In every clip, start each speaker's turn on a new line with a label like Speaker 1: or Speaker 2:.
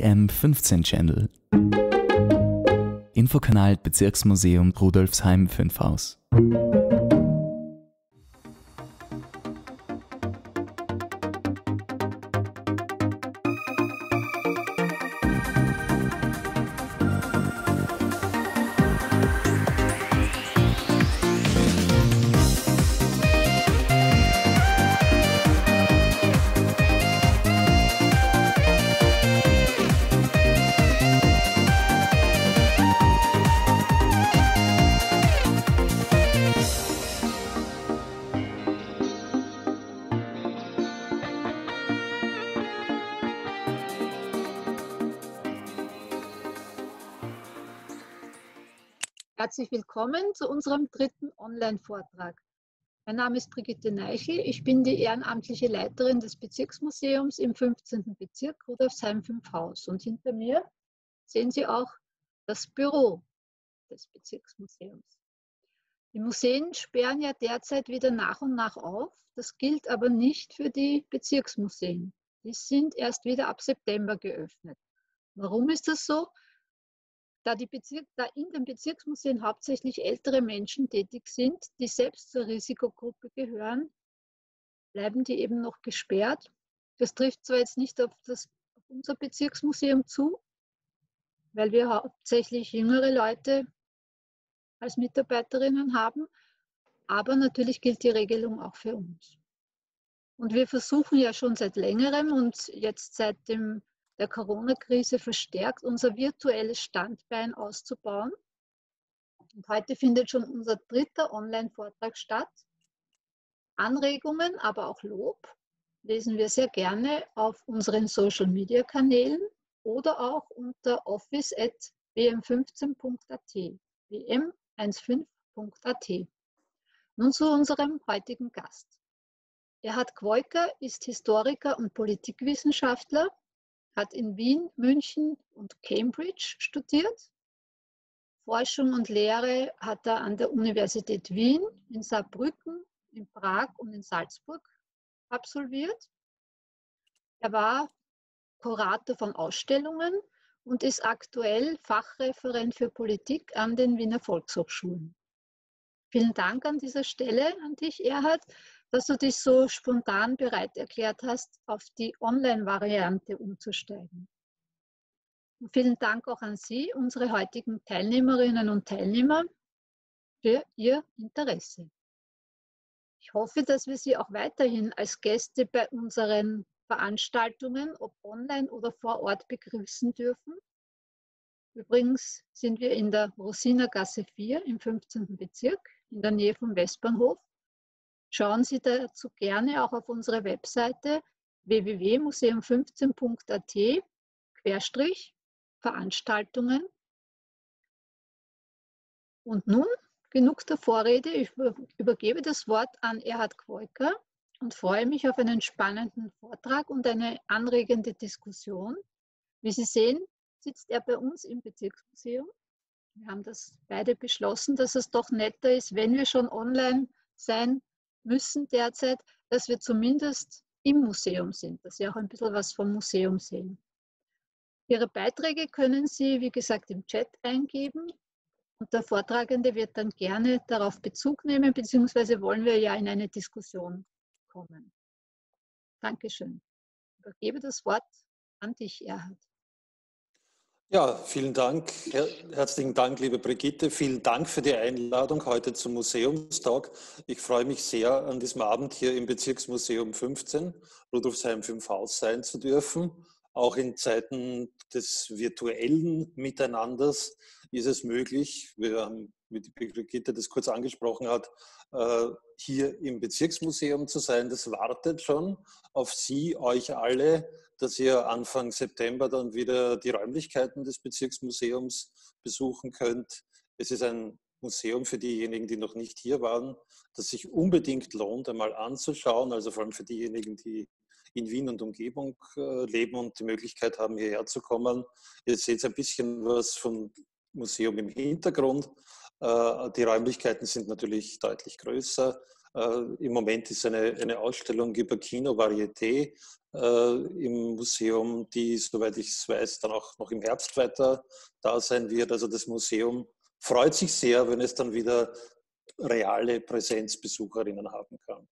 Speaker 1: BM15 Channel. Infokanal Bezirksmuseum Rudolfsheim 5 Haus.
Speaker 2: Herzlich willkommen zu unserem dritten Online-Vortrag. Mein Name ist Brigitte Neichel, ich bin die ehrenamtliche Leiterin des Bezirksmuseums im 15. Bezirk Rudolfsheim 5 Haus. Und hinter mir sehen Sie auch das Büro des Bezirksmuseums. Die Museen sperren ja derzeit wieder nach und nach auf. Das gilt aber nicht für die Bezirksmuseen. Die sind erst wieder ab September geöffnet. Warum ist das so? Da in den Bezirksmuseen hauptsächlich ältere Menschen tätig sind, die selbst zur Risikogruppe gehören, bleiben die eben noch gesperrt. Das trifft zwar jetzt nicht auf unser Bezirksmuseum zu, weil wir hauptsächlich jüngere Leute als Mitarbeiterinnen haben, aber natürlich gilt die Regelung auch für uns. Und wir versuchen ja schon seit längerem und jetzt seit der Corona-Krise verstärkt, unser virtuelles Standbein auszubauen. Und heute findet schon unser dritter Online-Vortrag statt. Anregungen, aber auch Lob lesen wir sehr gerne auf unseren Social-Media-Kanälen oder auch unter office@bm15.at, bm15.at. Nun zu unserem heutigen Gast. Erhard Gwoika ist Historiker und Politikwissenschaftler, hat in Wien, München und Cambridge studiert. Forschung und Lehre hat er an der Universität Wien, in Saarbrücken, in Prag und in Salzburg absolviert. Er war Kurator von Ausstellungen und ist aktuell Fachreferent für Politik an den Wiener Volkshochschulen. Vielen Dank an dieser Stelle an dich, Erhard, dass du dich so spontan bereit erklärt hast, auf die Online-Variante umzusteigen. Und vielen Dank auch an Sie, unsere heutigen Teilnehmerinnen und Teilnehmer, für Ihr Interesse. Ich hoffe, dass wir Sie auch weiterhin als Gäste bei unseren Veranstaltungen, ob online oder vor Ort, begrüßen dürfen. Übrigens sind wir in der Rosinergasse 4 im 15. Bezirk, in der Nähe vom Westbahnhof. Schauen Sie dazu gerne auch auf unsere Webseite www.museum15.at/Veranstaltungen. Und nun genug der Vorrede. Ich übergebe das Wort an Erhard Gwoika und freue mich auf einen spannenden Vortrag und eine anregende Diskussion. Wie Sie sehen, sitzt er bei uns im Bezirksmuseum. Wir haben das beide beschlossen, dass es doch netter ist, wenn wir schon online sein müssen derzeit, dass wir zumindest im Museum sind, dass Sie auch ein bisschen was vom Museum sehen. Ihre Beiträge können Sie, wie gesagt, im Chat eingeben und der Vortragende wird dann gerne darauf Bezug nehmen, beziehungsweise wollen wir ja in eine Diskussion kommen. Dankeschön. Ich übergebe das Wort an dich, Erhard.
Speaker 3: Ja, vielen Dank. Herzlichen Dank, liebe Brigitte. Vielen Dank für die Einladung heute zum Museumstag. Ich freue mich sehr, an diesem Abend hier im Bezirksmuseum 15, Rudolfsheim 5 Haus, sein zu dürfen. Auch in Zeiten des virtuellen Miteinanders ist es möglich, wir haben, wie die Brigitte das kurz angesprochen hat, hier im Bezirksmuseum zu sein. Das wartet schon auf Sie, euch alle, dass ihr Anfang September dann wieder die Räumlichkeiten des Bezirksmuseums besuchen könnt. Es ist ein Museum für diejenigen, die noch nicht hier waren, das sich unbedingt lohnt, einmal anzuschauen, also vor allem für diejenigen, die in Wien und Umgebung leben und die Möglichkeit haben, hierher zu kommen. Ihr seht ein bisschen was vom Museum im Hintergrund. Die Räumlichkeiten sind natürlich deutlich größer, Im Moment ist eine Ausstellung über Kino Varieté im Museum, die, soweit ich es weiß, dann auch noch im Herbst weiter da sein wird. Also das Museum freut sich sehr, wenn es dann wieder reale Präsenzbesucherinnen haben kann.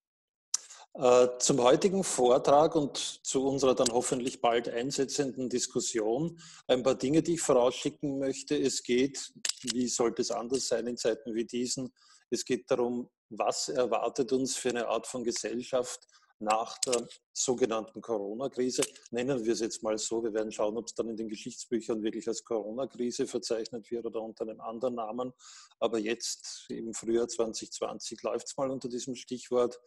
Speaker 3: Zum heutigen Vortrag und zu unserer dann hoffentlich bald einsetzenden Diskussion ein paar Dinge, die ich vorausschicken möchte. Es geht, wie sollte es anders sein in Zeiten wie diesen, es geht darum, was erwartet uns für eine Art von Gesellschaft nach der sogenannten Corona-Krise. Nennen wir es jetzt mal so. Wir werden schauen, ob es dann in den Geschichtsbüchern wirklich als Corona-Krise verzeichnet wird oder unter einem anderen Namen. Aber jetzt im Frühjahr 2020 läuft es mal unter diesem Stichwort.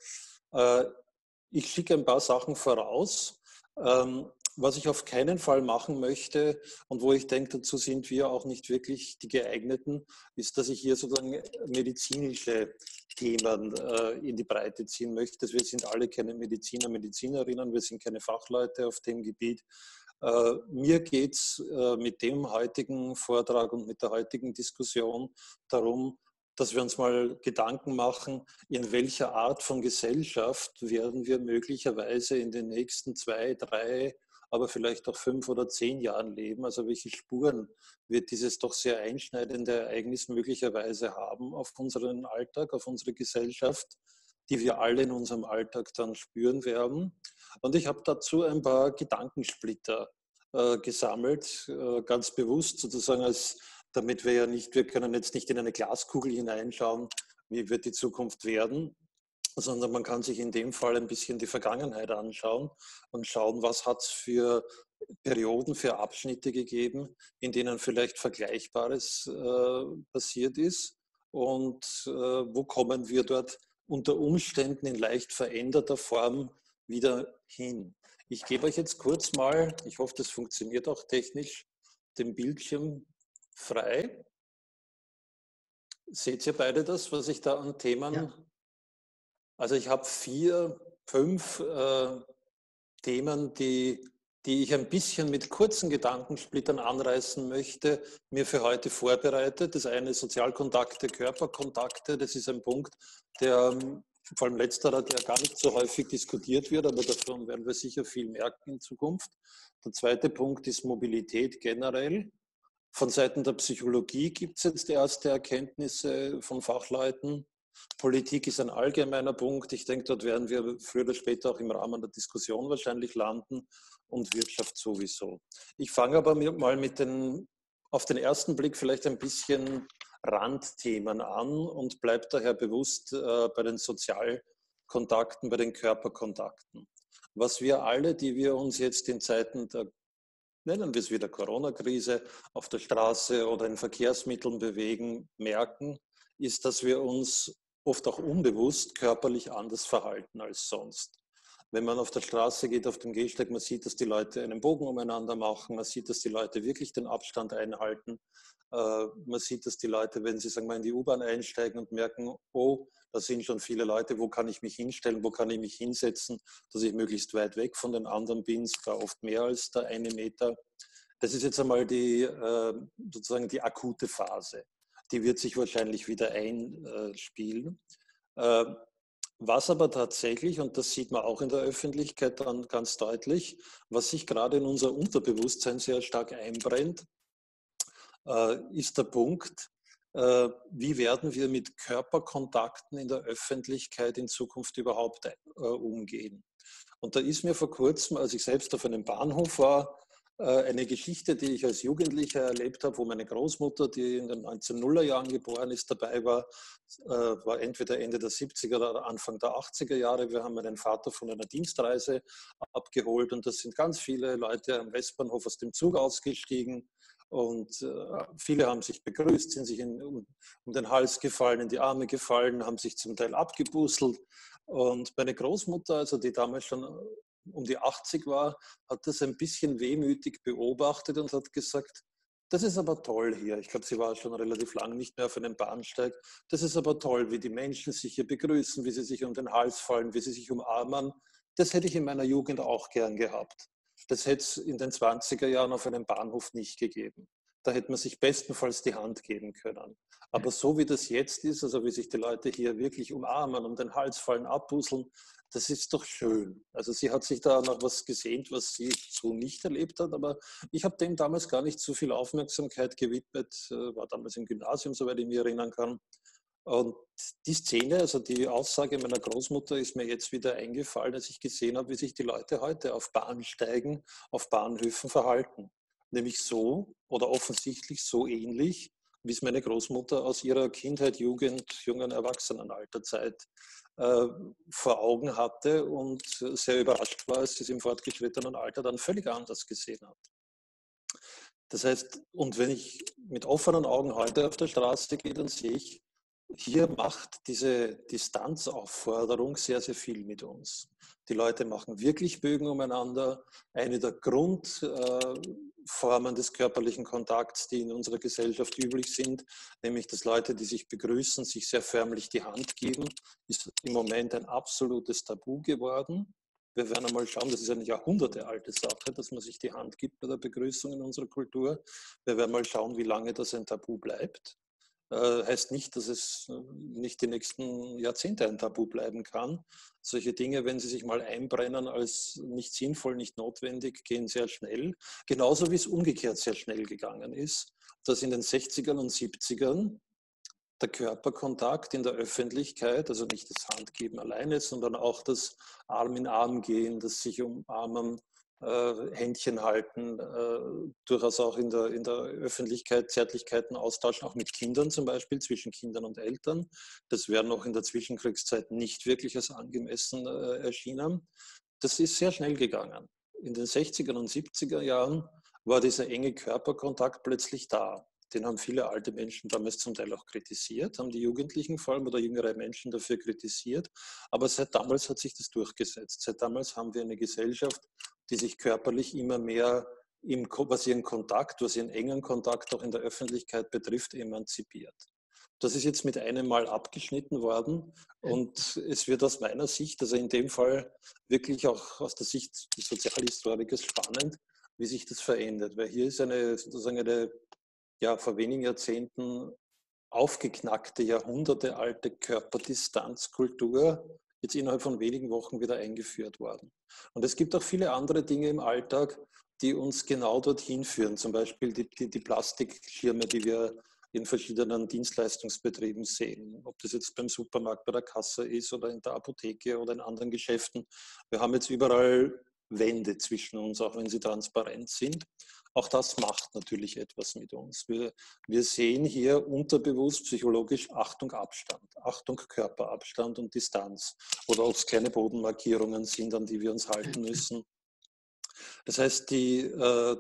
Speaker 3: Ich schicke ein paar Sachen voraus. Was ich auf keinen Fall machen möchte und wo ich denke, dazu sind wir auch nicht wirklich die geeigneten, ist, dass ich hier sozusagen medizinische Themen in die Breite ziehen möchte. Wir sind alle keine Mediziner, Medizinerinnen, wir sind keine Fachleute auf dem Gebiet. Mir geht es mit dem heutigen Vortrag und mit der heutigen Diskussion darum, dass wir uns mal Gedanken machen, in welcher Art von Gesellschaft werden wir möglicherweise in den nächsten 2, 3, aber vielleicht auch 5 oder 10 Jahren leben. Also welche Spuren wird dieses doch sehr einschneidende Ereignis möglicherweise haben auf unseren Alltag, auf unsere Gesellschaft, die wir alle in unserem Alltag dann spüren werden. Und ich habe dazu ein paar Gedankensplitter gesammelt, ganz bewusst sozusagen damit wir wir können jetzt nicht in eine Glaskugel hineinschauen, wie wird die Zukunft werden, sondern man kann sich in dem Fall ein bisschen die Vergangenheit anschauen und schauen, was hat es für Perioden, für Abschnitte gegeben, in denen vielleicht Vergleichbares passiert ist und wo kommen wir dort unter Umständen in leicht veränderter Form wieder hin. Ich gebe euch jetzt kurz mal, ich hoffe, das funktioniert auch technisch, den Bildschirm frei. Seht ihr beide das, was ich da an Themen... Ja. Also ich habe 4, 5 Themen, die ich ein bisschen mit kurzen Gedankensplittern anreißen möchte, mir für heute vorbereitet. Das eine Sozialkontakte, Körperkontakte. Das ist ein Punkt, der vor allem letzterer, der gar nicht so häufig diskutiert wird, aber davon werden wir sicher viel merken in Zukunft. Der zweite Punkt ist Mobilität generell. Von Seiten der Psychologie gibt es jetzt erste Erkenntnisse von Fachleuten. Politik ist ein allgemeiner Punkt. Ich denke, dort werden wir früher oder später auch im Rahmen der Diskussion wahrscheinlich landen und Wirtschaft sowieso. Ich fange aber mal mit auf den ersten Blick vielleicht ein bisschen Randthemen an und bleibe daher bewusst bei den Sozialkontakten, bei den Körperkontakten. Was wir alle, die wir uns jetzt in Zeiten der, nennen wir es wieder Corona-Krise, auf der Straße oder in Verkehrsmitteln bewegen, merken, ist, dass wir uns oft auch unbewusst körperlich anders verhalten als sonst. Wenn man auf der Straße geht, auf dem Gehsteig, man sieht, dass die Leute einen Bogen umeinander machen, man sieht, dass die Leute wirklich den Abstand einhalten, man sieht, dass die Leute, wenn sie sagen wir, in die U-Bahn einsteigen und merken, oh, da sind schon viele Leute, wo kann ich mich hinstellen, wo kann ich mich hinsetzen, dass ich möglichst weit weg von den anderen bin, sogar oft mehr als der 1 Meter. Das ist jetzt einmal sozusagen die akute Phase. Die wird sich wahrscheinlich wieder einspielen. Was aber tatsächlich, und das sieht man auch in der Öffentlichkeit dann ganz deutlich, was sich gerade in unser Unterbewusstsein sehr stark einbrennt, ist der Punkt, wie werden wir mit Körperkontakten in der Öffentlichkeit in Zukunft überhaupt umgehen. Und da ist mir vor kurzem, als ich selbst auf einem Bahnhof war, eine Geschichte, die ich als Jugendlicher erlebt habe, wo meine Großmutter, die in den 1900er Jahren geboren ist, dabei war, war entweder Ende der 70er oder Anfang der 80er Jahre. Wir haben meinen Vater von einer Dienstreise abgeholt und da sind ganz viele Leute am Westbahnhof aus dem Zug ausgestiegen und viele haben sich begrüßt, sind sich um den Hals gefallen, in die Arme gefallen, haben sich zum Teil abgebusselt. Und meine Großmutter, also die damals schon um die 80 war, hat das ein bisschen wehmütig beobachtet und hat gesagt, das ist aber toll hier. Ich glaube, sie war schon relativ lang nicht mehr auf einem Bahnsteig. Das ist aber toll, wie die Menschen sich hier begrüßen, wie sie sich um den Hals fallen, wie sie sich umarmen. Das hätte ich in meiner Jugend auch gern gehabt. Das hätte es in den 20er Jahren auf einem Bahnhof nicht gegeben. da hätte man sich bestenfalls die Hand geben können. Aber so wie das jetzt ist, also wie sich die Leute hier wirklich umarmen, um den Hals fallen, abbuseln, das ist doch schön. Also sie hat sich da noch was gesehnt, was sie so nicht erlebt hat, aber ich habe dem damals gar nicht so viel Aufmerksamkeit gewidmet, war damals im Gymnasium, soweit ich mich erinnern kann. Und die Szene, also die Aussage meiner Großmutter ist mir jetzt wieder eingefallen, als ich gesehen habe, wie sich die Leute heute auf Bahnsteigen, auf Bahnhöfen verhalten. Nämlich so oder offensichtlich so ähnlich, wie es meine Großmutter aus ihrer Kindheit, Jugend, jungen Erwachsenenalterzeit vor Augen hatte und sehr überrascht war, als sie es im fortgeschrittenen Alter dann völlig anders gesehen hat. Das heißt, und wenn ich mit offenen Augen heute auf der Straße gehe, dann sehe ich, hier macht diese Distanzaufforderung sehr, sehr viel mit uns. Die Leute machen wirklich Bögen umeinander. Eine der Grundformen des körperlichen Kontakts, die in unserer Gesellschaft üblich sind, nämlich dass Leute, die sich begrüßen, sich sehr förmlich die Hand geben, ist im Moment ein absolutes Tabu geworden. Wir werden einmal schauen, das ist eine jahrhundertealte Sache, dass man sich die Hand gibt bei der Begrüßung in unserer Kultur. Wir werden mal schauen, wie lange das ein Tabu bleibt. Heißt nicht, dass es nicht die nächsten Jahrzehnte ein Tabu bleiben kann. Solche Dinge, wenn sie sich mal einbrennen als nicht sinnvoll, nicht notwendig, gehen sehr schnell. Genauso wie es umgekehrt sehr schnell gegangen ist, dass in den 60ern und 70ern der Körperkontakt in der Öffentlichkeit, also nicht das Handgeben alleine, sondern auch das Arm in Arm gehen, das sich umarmen, Händchen halten, durchaus auch in der Öffentlichkeit Zärtlichkeiten austauschen, auch mit Kindern zum Beispiel, zwischen Kindern und Eltern. Das wäre noch in der Zwischenkriegszeit nicht wirklich als angemessen erschienen. Das ist sehr schnell gegangen. In den 60er und 70er Jahren war dieser enge Körperkontakt plötzlich da. Den haben viele alte Menschen damals zum Teil auch kritisiert, haben die Jugendlichen vor allem oder jüngere Menschen dafür kritisiert. Aber seit damals hat sich das durchgesetzt. Seit damals haben wir eine Gesellschaft, die sich körperlich immer mehr, was ihren Kontakt, was ihren engen Kontakt auch in der Öffentlichkeit betrifft, emanzipiert. Das ist jetzt mit einem Mal abgeschnitten worden und es wird aus meiner Sicht, also in dem Fall wirklich auch aus der Sicht des Sozialhistorikers spannend, wie sich das verändert. Weil hier ist sozusagen eine vor wenigen Jahrzehnten aufgeknackte, jahrhundertealte Körperdistanzkultur jetzt innerhalb von wenigen Wochen wieder eingeführt worden. Und es gibt auch viele andere Dinge im Alltag, die uns genau dorthin führen. Zum Beispiel die Plastikschirme, die wir in verschiedenen Dienstleistungsbetrieben sehen. Ob das jetzt beim Supermarkt bei der Kasse ist oder in der Apotheke oder in anderen Geschäften. Wir haben jetzt überall Wände zwischen uns, auch wenn sie transparent sind. Auch das macht natürlich etwas mit uns. Wir sehen hier unterbewusst psychologisch Achtung, Abstand, Achtung, Körperabstand und Distanz. Oder ob es kleine Bodenmarkierungen sind, an die wir uns halten müssen. Das heißt, die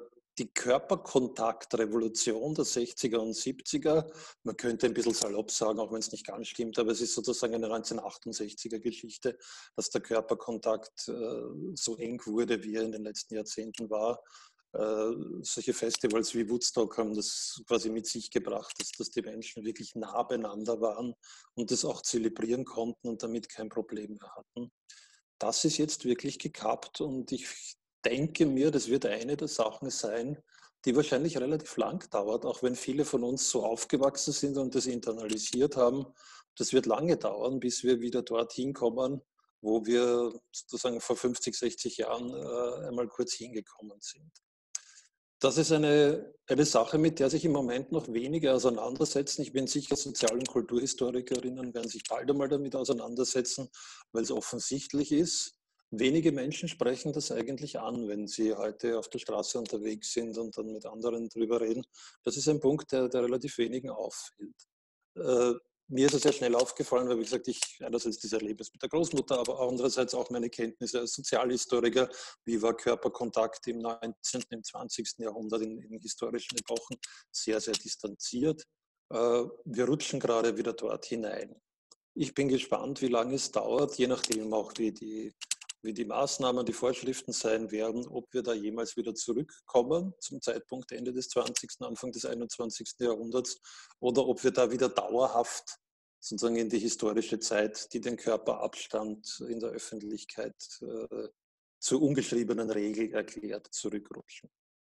Speaker 3: Körperkontaktrevolution der 60er und 70er, man könnte ein bisschen salopp sagen, auch wenn es nicht ganz stimmt, aber es ist sozusagen eine 1968er Geschichte, dass der Körperkontakt so eng wurde, wie er in den letzten Jahrzehnten war. Solche Festivals wie Woodstock haben das quasi mit sich gebracht, dass die Menschen wirklich nah beieinander waren und das auch zelebrieren konnten und damit kein Problem mehr hatten. Das ist jetzt wirklich gekappt und ich denke mir, das wird eine der Sachen sein, die wahrscheinlich relativ lang dauert, auch wenn viele von uns so aufgewachsen sind und das internalisiert haben. Das wird lange dauern, bis wir wieder dorthin kommen, wo wir sozusagen vor 50, 60 Jahren einmal kurz hingekommen sind. Das ist eine Sache, mit der sich im Moment noch wenige auseinandersetzen. Ich bin sicher, Sozial- und Kulturhistorikerinnen werden sich bald einmal damit auseinandersetzen, weil es offensichtlich ist. Wenige Menschen sprechen das eigentlich an, wenn sie heute auf der Straße unterwegs sind und dann mit anderen drüber reden. Das ist ein Punkt, der relativ wenigen auffällt. Mir ist es sehr schnell aufgefallen, weil, wie gesagt, ich einerseits dieses Erlebnis mit der Großmutter, aber andererseits auch meine Kenntnisse als Sozialhistoriker, wie war Körperkontakt im 19., im 20. Jahrhundert, in historischen Epochen, sehr, sehr distanziert. Wir rutschen gerade wieder dort hinein. Ich bin gespannt, wie lange es dauert, je nachdem auch, wie die Maßnahmen, die Vorschriften sein werden, ob wir da jemals wieder zurückkommen zum Zeitpunkt Ende des 20., Anfang des 21. Jahrhunderts oder ob wir da wieder dauerhaft sozusagen in die historische Zeit, die den Körperabstand in der Öffentlichkeit zur ungeschriebenen Regel erklärt, zurückrutschen.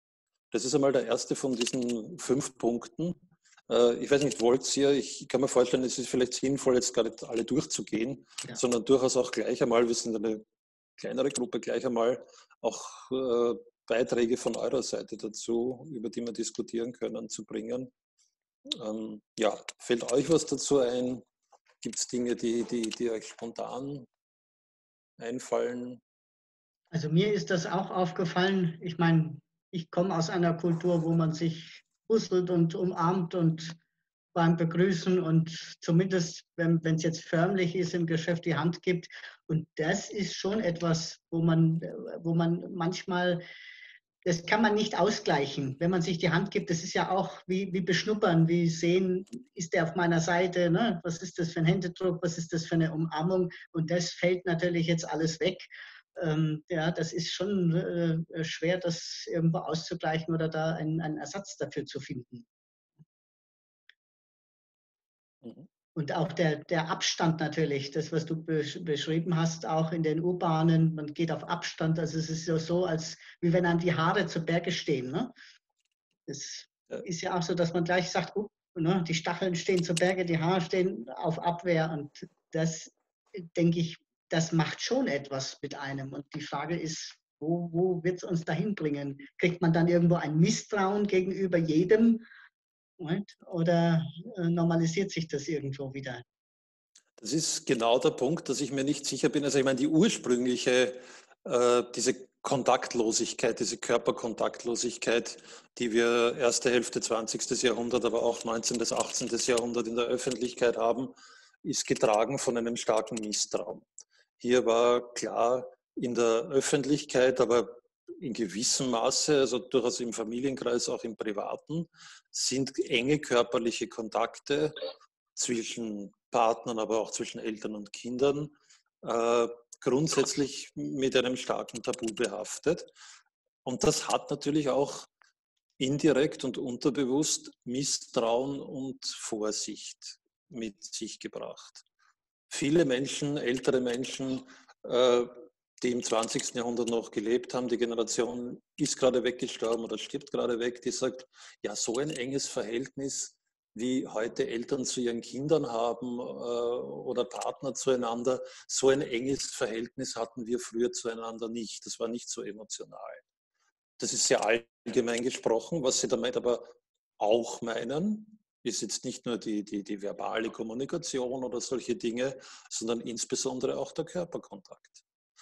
Speaker 3: Das ist einmal der erste von diesen 5 Punkten. Ich weiß nicht, wollt ihr, ich kann mir vorstellen, es ist vielleicht sinnvoll, jetzt gar nicht alle durchzugehen, sondern durchaus auch gleich einmal, wir sind eine kleinere Gruppe, gleich einmal auch Beiträge von eurer Seite dazu, über die wir diskutieren können, zu bringen. Ja, fällt euch was dazu ein? Gibt es Dinge, die euch spontan einfallen?
Speaker 4: Also mir ist das auch aufgefallen. Ich meine, ich komme aus einer Kultur, wo man sich busselt und umarmt und beim Begrüßen und zumindest, wenn es jetzt förmlich ist, im Geschäft die Hand gibt. Und das ist schon etwas, wo man manchmal, das kann man nicht ausgleichen. Wenn man sich die Hand gibt, das ist ja auch wie beschnuppern, wie sehen, ist der auf meiner Seite, ne? Was ist das für ein Händedruck, was ist das für eine Umarmung? Und das fällt natürlich jetzt alles weg. Ja, das ist schon schwer, das irgendwo auszugleichen oder da einen Ersatz dafür zu finden. Und auch der Abstand natürlich, das, was du beschrieben hast, auch in den U-Bahnen, man geht auf Abstand, also es ist ja so, als wie wenn einem die Haare zu Berge stehen. Ne? Es ist ja auch so, dass man gleich sagt, ne, die Stacheln stehen zu Berge, die Haare stehen auf Abwehr und das, denke ich, das macht schon etwas mit einem. Und die Frage ist, wo wird es uns dahin bringen? Kriegt man dann irgendwo ein Misstrauen gegenüber jedem? Oder normalisiert sich das irgendwo wieder?
Speaker 3: Das ist genau der Punkt, dass ich mir nicht sicher bin. Also ich meine, die ursprüngliche, diese Kontaktlosigkeit, diese Körperkontaktlosigkeit, die wir erste Hälfte 20. Jahrhundert, aber auch 19. bis 18. Jahrhundert in der Öffentlichkeit haben, ist getragen von einem starken Misstrauen. Hier war klar in der Öffentlichkeit, aber in gewissem Maße, also durchaus im Familienkreis, auch im Privaten, sind enge körperliche Kontakte zwischen Partnern, aber auch zwischen Eltern und Kindern grundsätzlich mit einem starken Tabu behaftet. Und das hat natürlich auch indirekt und unterbewusst Misstrauen und Vorsicht mit sich gebracht. Viele Menschen, ältere Menschen, die im 20. Jahrhundert noch gelebt haben, die Generation ist gerade weggestorben oder stirbt gerade weg, die sagt, ja, so ein enges Verhältnis, wie heute Eltern zu ihren Kindern haben oder Partner zueinander, so ein enges Verhältnis hatten wir früher zueinander nicht. Das war nicht so emotional. Das ist sehr allgemein gesprochen. Was Sie damit aber auch meinen, ist jetzt nicht nur die verbale Kommunikation oder solche Dinge, sondern insbesondere auch der Körperkontakt.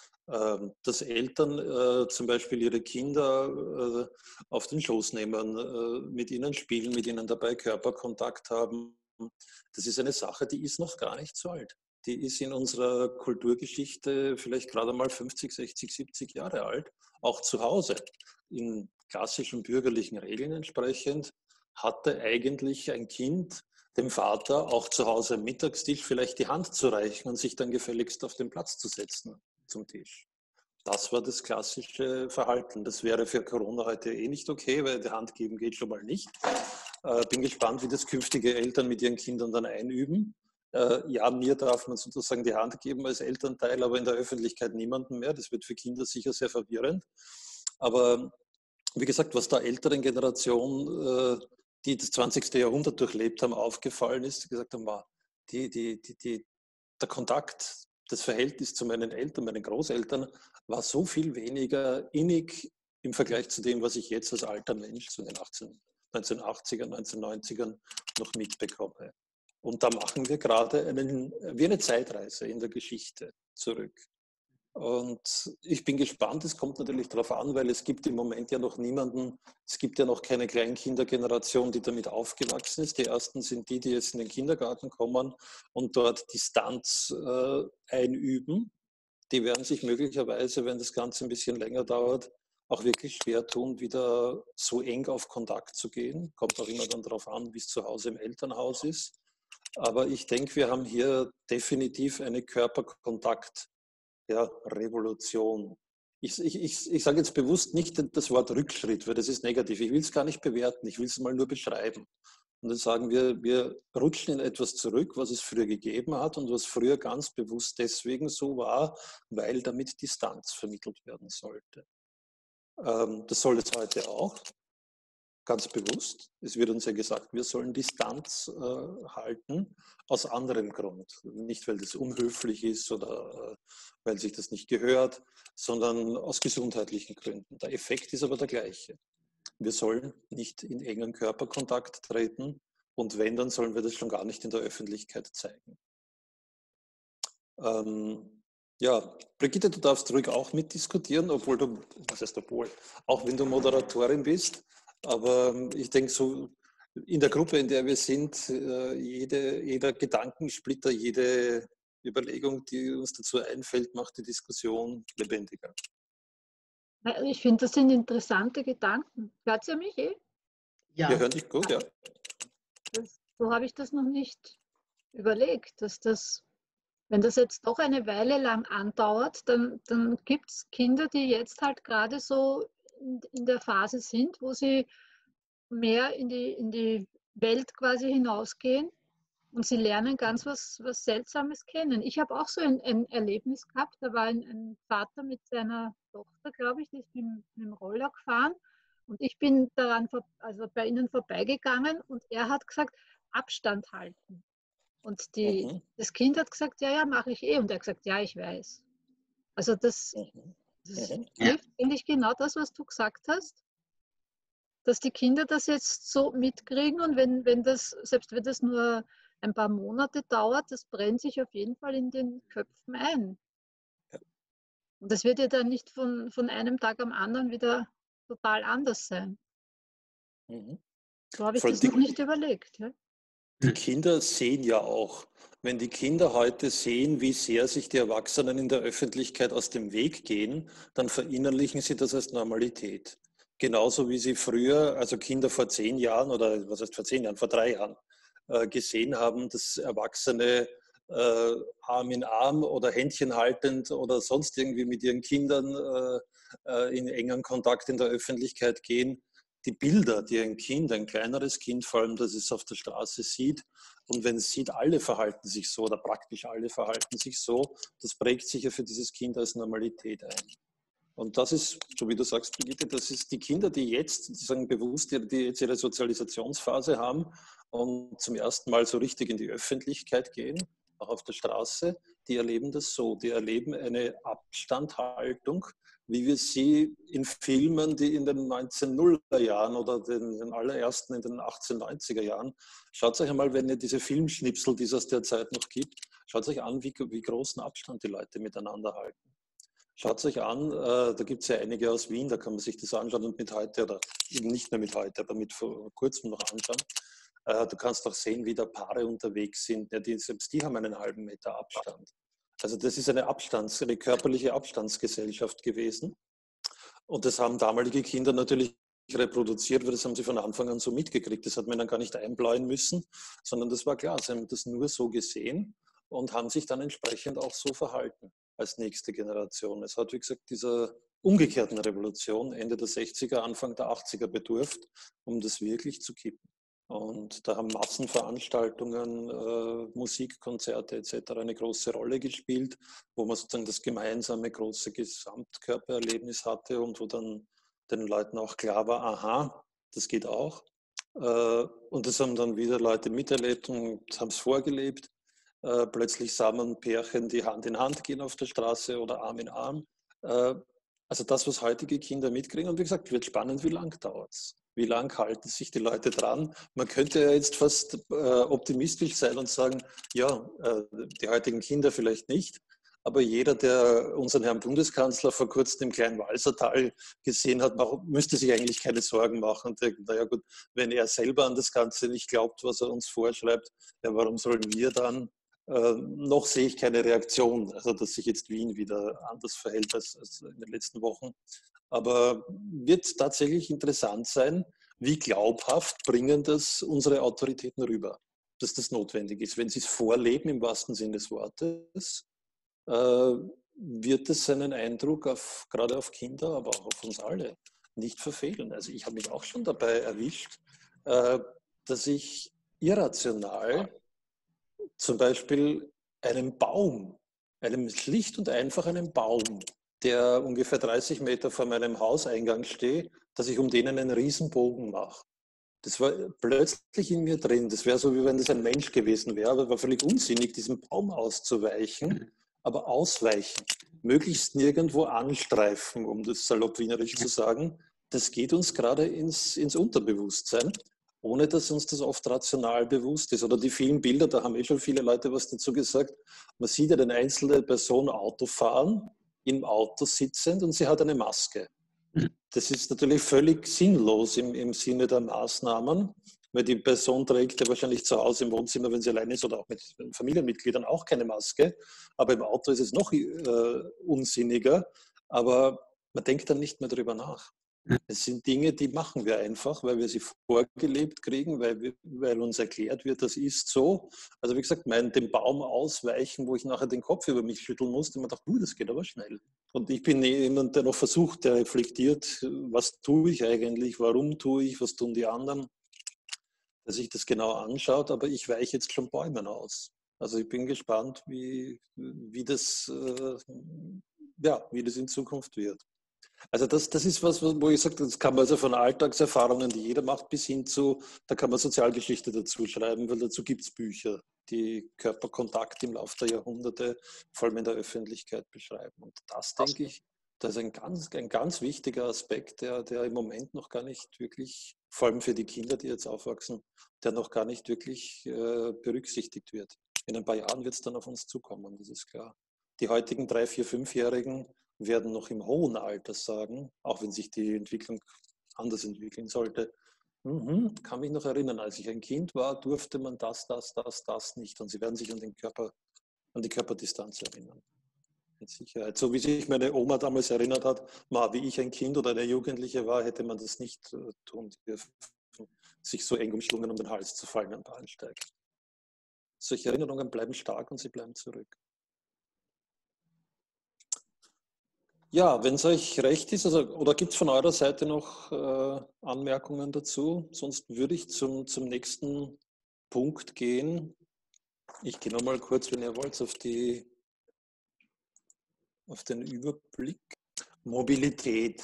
Speaker 3: Dass Eltern zum Beispiel ihre Kinder auf den Schoß nehmen, mit ihnen spielen, mit ihnen dabei Körperkontakt haben, das ist eine Sache, die ist noch gar nicht so alt. Die ist in unserer Kulturgeschichte vielleicht gerade mal 50, 60, 70 Jahre alt, auch zu Hause. In klassischen bürgerlichen Regeln entsprechend hatte eigentlich ein Kind dem Vater auch zu Hause am Mittagstisch vielleicht die Hand zu reichen und sich dann gefälligst auf den Platz zu setzen zum Tisch. Das war das klassische Verhalten. Das wäre für Corona heute eh nicht okay, weil die Hand geben geht schon mal nicht. Bin gespannt, wie das künftige Eltern mit ihren Kindern dann einüben. Ja, mir darf man sozusagen die Hand geben als Elternteil, aber in der Öffentlichkeit niemandem mehr. Das wird für Kinder sicher sehr verwirrend. Aber wie gesagt, was der älteren Generation, die das 20. Jahrhundert durchlebt haben, aufgefallen ist, die gesagt haben, der Kontakt, das Verhältnis zu meinen Eltern, meinen Großeltern war so viel weniger innig im Vergleich zu dem, was ich jetzt als alter Mensch zu den 1980er, 1990ern noch mitbekomme. Und da machen wir gerade wie eine Zeitreise in der Geschichte zurück. Und ich bin gespannt, es kommt natürlich darauf an, weil es gibt im Moment ja noch niemanden, es gibt ja noch keine Kleinkindergeneration, die damit aufgewachsen ist. Die ersten sind die jetzt in den Kindergarten kommen und dort Distanz einüben. Die werden sich möglicherweise, wenn das Ganze ein bisschen länger dauert, auch wirklich schwer tun, wieder so eng auf Kontakt zu gehen. Kommt auch immer dann darauf an, wie es zu Hause im Elternhaus ist. Aber ich denke, wir haben hier definitiv eine Körperkontakt- Revolution. Ich sage jetzt bewusst nicht das Wort Rückschritt, weil das ist negativ. Ich will es gar nicht bewerten, ich will es mal nur beschreiben. Und dann sagen wir rutschen in etwas zurück, was es früher gegeben hat und was früher ganz bewusst deswegen so war, weil damit Distanz vermittelt werden sollte. Das soll es heute auch. ganz bewusst. Es wird uns ja gesagt, wir sollen Distanz halten, aus anderem Grund. Nicht, weil das unhöflich ist oder weil sich das nicht gehört, sondern aus gesundheitlichen Gründen. Der Effekt ist aber der gleiche. Wir sollen nicht in engen Körperkontakt treten und wenn, dann sollen wir das schon gar nicht in der Öffentlichkeit zeigen. Ja, Brigitte, du darfst ruhig auch mitdiskutieren, obwohl du, was heißt obwohl, auch wenn du Moderatorin bist. Aber ich denke, so in der Gruppe, in der wir sind, jeder Gedankensplitter, jede Überlegung, die uns dazu einfällt, macht die Diskussion lebendiger.
Speaker 2: Ich finde, das sind interessante Gedanken. Hört ihr mich eh?
Speaker 3: Ja. Wir hören dich gut, ja.
Speaker 2: So habe ich das noch nicht überlegt, dass das, wenn das jetzt doch eine Weile lang andauert, dann gibt es Kinder, die jetzt halt gerade so in der Phase sind, wo sie mehr in die Welt quasi hinausgehen und sie lernen ganz was Seltsames kennen. Ich habe auch so ein Erlebnis gehabt, da war ein Vater mit seiner Tochter, glaube ich, die ist mit dem Roller gefahren und ich bin daran, also bei ihnen vorbeigegangen und er hat gesagt, Abstand halten. Und das Kind hat gesagt, ja, mache ich eh. Und er hat gesagt, ja, ich weiß. Also das trifft eigentlich genau das, was du gesagt hast, dass die Kinder das jetzt so mitkriegen und wenn das, selbst wenn das nur ein paar Monate dauert, das brennt sich auf jeden Fall in den Köpfen ein. Ja. Und das wird ja dann nicht von einem Tag am anderen wieder total anders sein. So habe ich das noch nicht überlegt. Ja?
Speaker 3: Die Kinder sehen ja auch, wenn die Kinder heute sehen, wie sehr sich die Erwachsenen in der Öffentlichkeit aus dem Weg gehen, dann verinnerlichen sie das als Normalität. Genauso wie sie früher, also Kinder vor 10 Jahren oder was heißt vor 10 Jahren, vor 3 Jahren, gesehen haben, dass Erwachsene Arm in Arm oder Händchen haltend oder sonst irgendwie mit ihren Kindern in engen Kontakt in der Öffentlichkeit gehen. Die Bilder, die ein Kind, ein kleineres Kind vor allem, das es auf der Straße sieht, und wenn es sieht, alle verhalten sich so oder praktisch alle verhalten sich so, das prägt sich ja für dieses Kind als Normalität ein. Und das ist, so wie du sagst, Brigitte, das ist die Kinder, die jetzt sozusagen bewusst die jetzt ihre Sozialisationsphase haben und zum ersten Mal so richtig in die Öffentlichkeit gehen, auch auf der Straße, die erleben das so. Die erleben eine Abstandhaltung, wie wir sie in Filmen, die in den 1900er Jahren oder den allerersten in den 1890er Jahren, schaut euch einmal, wenn ihr diese Filmschnipsel, die es aus der Zeit noch gibt, schaut euch an, wie großen Abstand die Leute miteinander halten. Schaut euch an, da gibt es ja einige aus Wien, da kann man sich das anschauen und mit heute, oder eben nicht mehr mit heute, aber mit vor kurzem noch anschauen. Du kannst auch sehen, wie da Paare unterwegs sind, ja, selbst die haben einen halben Meter Abstand. Also das ist eine körperliche Abstandsgesellschaft gewesen. Und das haben damalige Kinder natürlich reproduziert, weil das haben sie von Anfang an so mitgekriegt. Das hat man dann gar nicht einbläuen müssen, sondern das war klar. Sie haben das nur so gesehen und haben sich dann entsprechend auch so verhalten als nächste Generation. Es hat, wie gesagt, dieser umgekehrten Revolution Ende der 60er, Anfang der 80er bedurft, um das wirklich zu kippen. Und da haben Massenveranstaltungen, Musikkonzerte etc. eine große Rolle gespielt, wo man sozusagen das gemeinsame große Gesamtkörpererlebnis hatte und wo dann den Leuten auch klar war, aha, das geht auch. Und das haben dann wieder Leute miterlebt und haben es vorgelebt. Plötzlich sah man Pärchen, die Hand in Hand gehen auf der Straße oder Arm in Arm. Also das, was heutige Kinder mitkriegen. Und wie gesagt, wird spannend, wie lang dauert es? Wie lang halten sich die Leute dran? Man könnte ja jetzt fast optimistisch sein und sagen, ja, die heutigen Kinder vielleicht nicht, aber jeder, der unseren Herrn Bundeskanzler vor kurzem im kleinen Walsertal gesehen hat, müsste sich eigentlich keine Sorgen machen und denkt, naja gut, wenn er selber an das Ganze nicht glaubt, was er uns vorschreibt, ja, warum sollen wir dann? Noch sehe ich keine Reaktion, also dass sich jetzt Wien wieder anders verhält als in den letzten Wochen. Aber wird tatsächlich interessant sein, wie glaubhaft bringen das unsere Autoritäten rüber, dass das notwendig ist. Wenn sie es vorleben im wahrsten Sinne des Wortes, wird es seinen Eindruck gerade auf Kinder, aber auch auf uns alle nicht verfehlen. Also ich habe mich auch schon dabei erwischt, dass ich irrational zum Beispiel schlicht und einfach einen Baum, der ungefähr 30 Meter vor meinem Hauseingang steht, dass ich um den einen Riesenbogen mache. Das war plötzlich in mir drin. Das wäre so, wie wenn das ein Mensch gewesen wäre, aber es war völlig unsinnig, diesem Baum auszuweichen, aber ausweichen. Möglichst nirgendwo anstreifen, um das salopp wienerisch zu sagen. Das geht uns gerade ins Unterbewusstsein, ohne dass uns das oft rational bewusst ist. Oder die vielen Bilder, da haben schon viele Leute was dazu gesagt. Man sieht ja eine einzelne Person Auto fahren, im Auto sitzend und sie hat eine Maske. Das ist natürlich völlig sinnlos im Sinne der Maßnahmen, weil die Person trägt ja wahrscheinlich zu Hause im Wohnzimmer, wenn sie allein ist oder auch mit Familienmitgliedern auch keine Maske. Aber im Auto ist es noch unsinniger. Aber man denkt dann nicht mehr darüber nach. Es sind Dinge, die machen wir einfach, weil wir sie vorgelebt kriegen, weil uns erklärt wird, das ist so. Also wie gesagt, den Baum ausweichen, wo ich nachher den Kopf über mich schütteln musste, man dachte, das geht aber schnell. Und ich bin jemand, der noch versucht, der reflektiert, was tue ich eigentlich, warum tue ich, was tun die anderen, der sich das genau anschaut, aber ich weiche jetzt schon Bäumen aus. Also ich bin gespannt, wie das in Zukunft wird. Also das ist was, wo ich sage, das kann man also von Alltagserfahrungen, die jeder macht, bis hin zu, da kann man Sozialgeschichte dazu schreiben, weil dazu gibt es Bücher, die Körperkontakt im Laufe der Jahrhunderte, vor allem in der Öffentlichkeit, beschreiben. Und das, denke ich, das ist ein ganz wichtiger Aspekt, der im Moment noch gar nicht wirklich, vor allem für die Kinder, die jetzt aufwachsen, der noch gar nicht wirklich berücksichtigt wird. In ein paar Jahren wird es dann auf uns zukommen, das ist klar. Die heutigen 3-, 4-, 5-Jährigen werden noch im hohen Alter sagen, auch wenn sich die Entwicklung anders entwickeln sollte, kann mich noch erinnern, als ich ein Kind war, durfte man das nicht. Und sie werden sich an die Körperdistanz erinnern. Mit Sicherheit. So wie sich meine Oma damals erinnert hat, wie ich ein Kind oder eine Jugendliche war, hätte man das nicht tun dürfen, sich so eng umschlungen um den Hals zu fallen am Bahnsteig. Solche Erinnerungen bleiben stark und sie bleiben zurück. Ja, wenn es euch recht ist, oder gibt es von eurer Seite noch Anmerkungen dazu? Sonst würde ich zum nächsten Punkt gehen. Ich gehe nochmal kurz, wenn ihr wollt, auf den Überblick. Mobilität.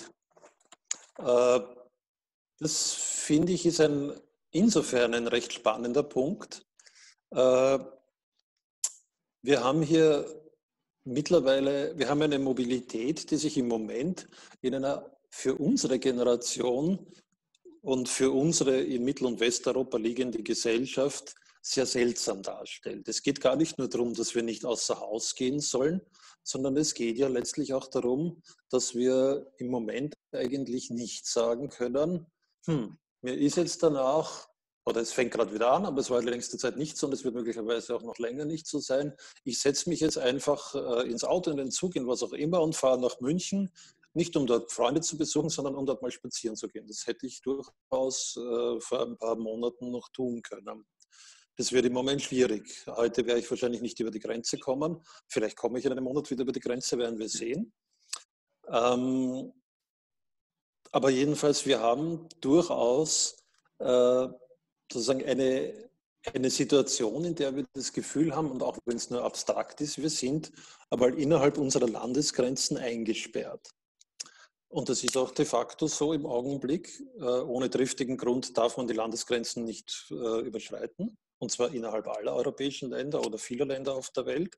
Speaker 3: Das finde ich ist insofern ein recht spannender Punkt. Wir haben hier mittlerweile, wir haben eine Mobilität, die sich im Moment in einer für unsere Generation und für unsere in Mittel- und Westeuropa liegende Gesellschaft sehr seltsam darstellt. Es geht gar nicht nur darum, dass wir nicht außer Haus gehen sollen, sondern es geht ja letztlich auch darum, dass wir im Moment eigentlich nicht sagen können, mir ist jetzt danach, oder es fängt gerade wieder an, aber es war die längste Zeit nicht so und es wird möglicherweise auch noch länger nicht so sein. Ich setze mich jetzt einfach ins Auto, in den Zug, in was auch immer und fahre nach München, nicht um dort Freunde zu besuchen, sondern um dort mal spazieren zu gehen. Das hätte ich durchaus vor ein paar Monaten noch tun können. Das wird im Moment schwierig. Heute werde ich wahrscheinlich nicht über die Grenze kommen. Vielleicht komme ich in einem Monat wieder über die Grenze, werden wir sehen. Aber jedenfalls, wir haben durchaus sozusagen eine Situation, in der wir das Gefühl haben, und auch wenn es nur abstrakt ist, wir sind aber innerhalb unserer Landesgrenzen eingesperrt. Und das ist auch de facto so im Augenblick. Ohne triftigen Grund darf man die Landesgrenzen nicht überschreiten, und zwar innerhalb aller europäischen Länder oder vieler Länder auf der Welt.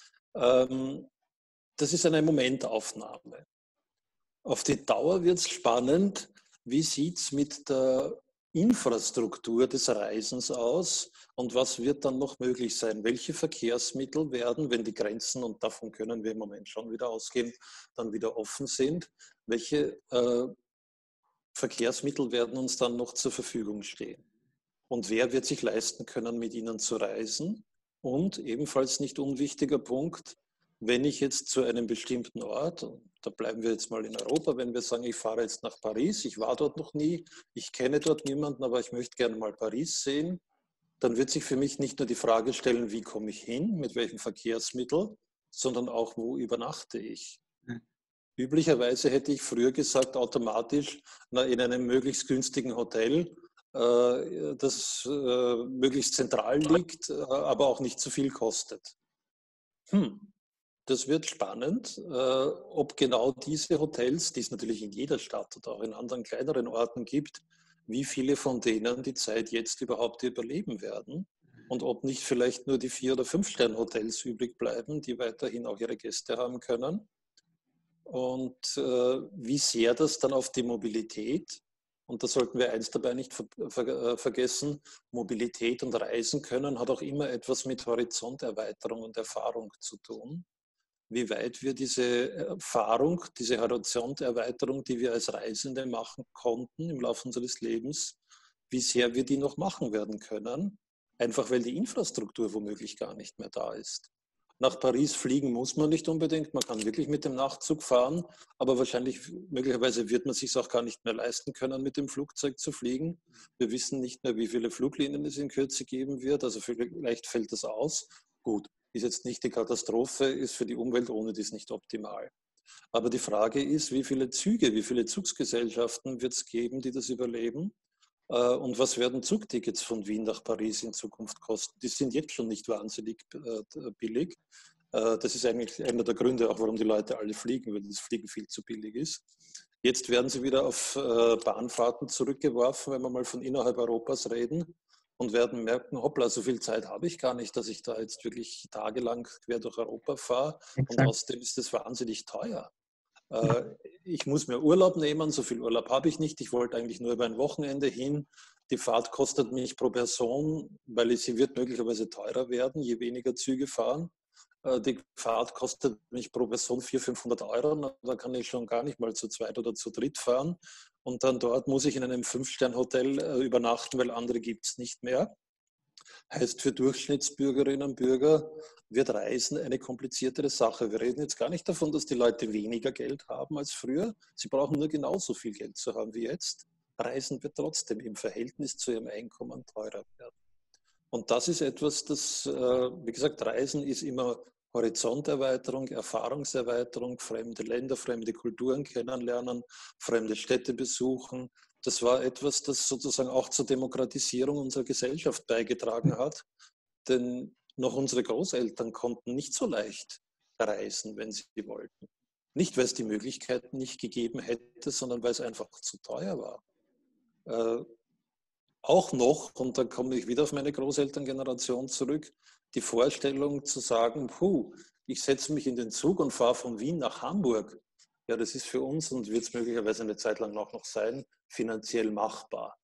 Speaker 3: Das ist eine Momentaufnahme. Auf die Dauer wird es spannend, wie sieht es mit der Infrastruktur des Reisens aus und was wird dann noch möglich sein? Welche Verkehrsmittel werden, wenn die Grenzen, und davon können wir im Moment schon wieder ausgehen, dann wieder offen sind, welche Verkehrsmittel werden uns dann noch zur Verfügung stehen? Und wer wird sich leisten können, mit ihnen zu reisen? Und ebenfalls nicht unwichtiger Punkt, wenn ich jetzt zu einem bestimmten Ort, da bleiben wir jetzt mal in Europa, wenn wir sagen, ich fahre jetzt nach Paris, ich war dort noch nie, ich kenne dort niemanden, aber ich möchte gerne mal Paris sehen, dann wird sich für mich nicht nur die Frage stellen, wie komme ich hin, mit welchem Verkehrsmittel, sondern auch, wo übernachte ich. Üblicherweise hätte ich früher gesagt, automatisch in einem möglichst günstigen Hotel, das möglichst zentral liegt, aber auch nicht zu viel kostet. Das wird spannend, ob genau diese Hotels, die es natürlich in jeder Stadt oder auch in anderen kleineren Orten gibt, wie viele von denen die Zeit jetzt überhaupt überleben werden und ob nicht vielleicht nur die 4- oder 5-Sterne-Hotels übrig bleiben, die weiterhin auch ihre Gäste haben können. Und wie sehr das dann auf die Mobilität, und da sollten wir eins dabei nicht vergessen, Mobilität und Reisen können hat auch immer etwas mit Horizonterweiterung und Erfahrung zu tun. Wie weit wir diese Erfahrung, diese Horizonterweiterung, die wir als Reisende machen konnten im Laufe unseres Lebens, wie sehr wir die noch machen werden können, einfach weil die Infrastruktur womöglich gar nicht mehr da ist. Nach Paris fliegen muss man nicht unbedingt, man kann wirklich mit dem Nachtzug fahren, aber wahrscheinlich, möglicherweise wird man sich auch gar nicht mehr leisten können, mit dem Flugzeug zu fliegen. Wir wissen nicht mehr, wie viele Fluglinien es in Kürze geben wird, also vielleicht fällt das aus. Gut, ist jetzt nicht die Katastrophe, ist für die Umwelt ohne dies nicht optimal. Aber die Frage ist, wie viele Züge, wie viele Zugsgesellschaften wird es geben, die das überleben? Und was werden Zugtickets von Wien nach Paris in Zukunft kosten? Die sind jetzt schon nicht wahnsinnig billig. Das ist eigentlich einer der Gründe, auch warum die Leute alle fliegen, weil das Fliegen viel zu billig ist. Jetzt werden sie wieder auf Bahnfahrten zurückgeworfen, wenn wir mal von innerhalb Europas reden, und werden merken, hoppla, so viel Zeit habe ich gar nicht, dass ich da jetzt wirklich tagelang quer durch Europa fahre. Und außerdem ist das wahnsinnig teuer. Ich muss mir Urlaub nehmen, so viel Urlaub habe ich nicht. Ich wollte eigentlich nur über ein Wochenende hin. Die Fahrt kostet mich pro Person, weil sie wird möglicherweise teurer werden, je weniger Züge fahren. Die Fahrt kostet mich pro Person 400, 500 Euro. Da kann ich schon gar nicht mal zu zweit oder zu dritt fahren. Und dann dort muss ich in einem 5-Sterne-Hotel übernachten, weil andere gibt es nicht mehr. Heißt für Durchschnittsbürgerinnen und Bürger wird Reisen eine kompliziertere Sache. Wir reden jetzt gar nicht davon, dass die Leute weniger Geld haben als früher. Sie brauchen nur genauso viel Geld zu haben wie jetzt. Reisen wird trotzdem im Verhältnis zu ihrem Einkommen teurer werden. Und das ist etwas, das, wie gesagt, Reisen ist immer Horizonterweiterung, Erfahrungserweiterung, fremde Länder, fremde Kulturen kennenlernen, fremde Städte besuchen. Das war etwas, das sozusagen auch zur Demokratisierung unserer Gesellschaft beigetragen hat. Denn noch unsere Großeltern konnten nicht so leicht reisen, wenn sie wollten. Nicht, weil es die Möglichkeiten nicht gegeben hätte, sondern weil es einfach zu teuer war. Auch noch, und dann komme ich wieder auf meine Großelterngeneration zurück, die Vorstellung zu sagen, ich setze mich in den Zug und fahre von Wien nach Hamburg. Ja, das ist für uns und wird es möglicherweise eine Zeit lang auch noch sein, finanziell machbar.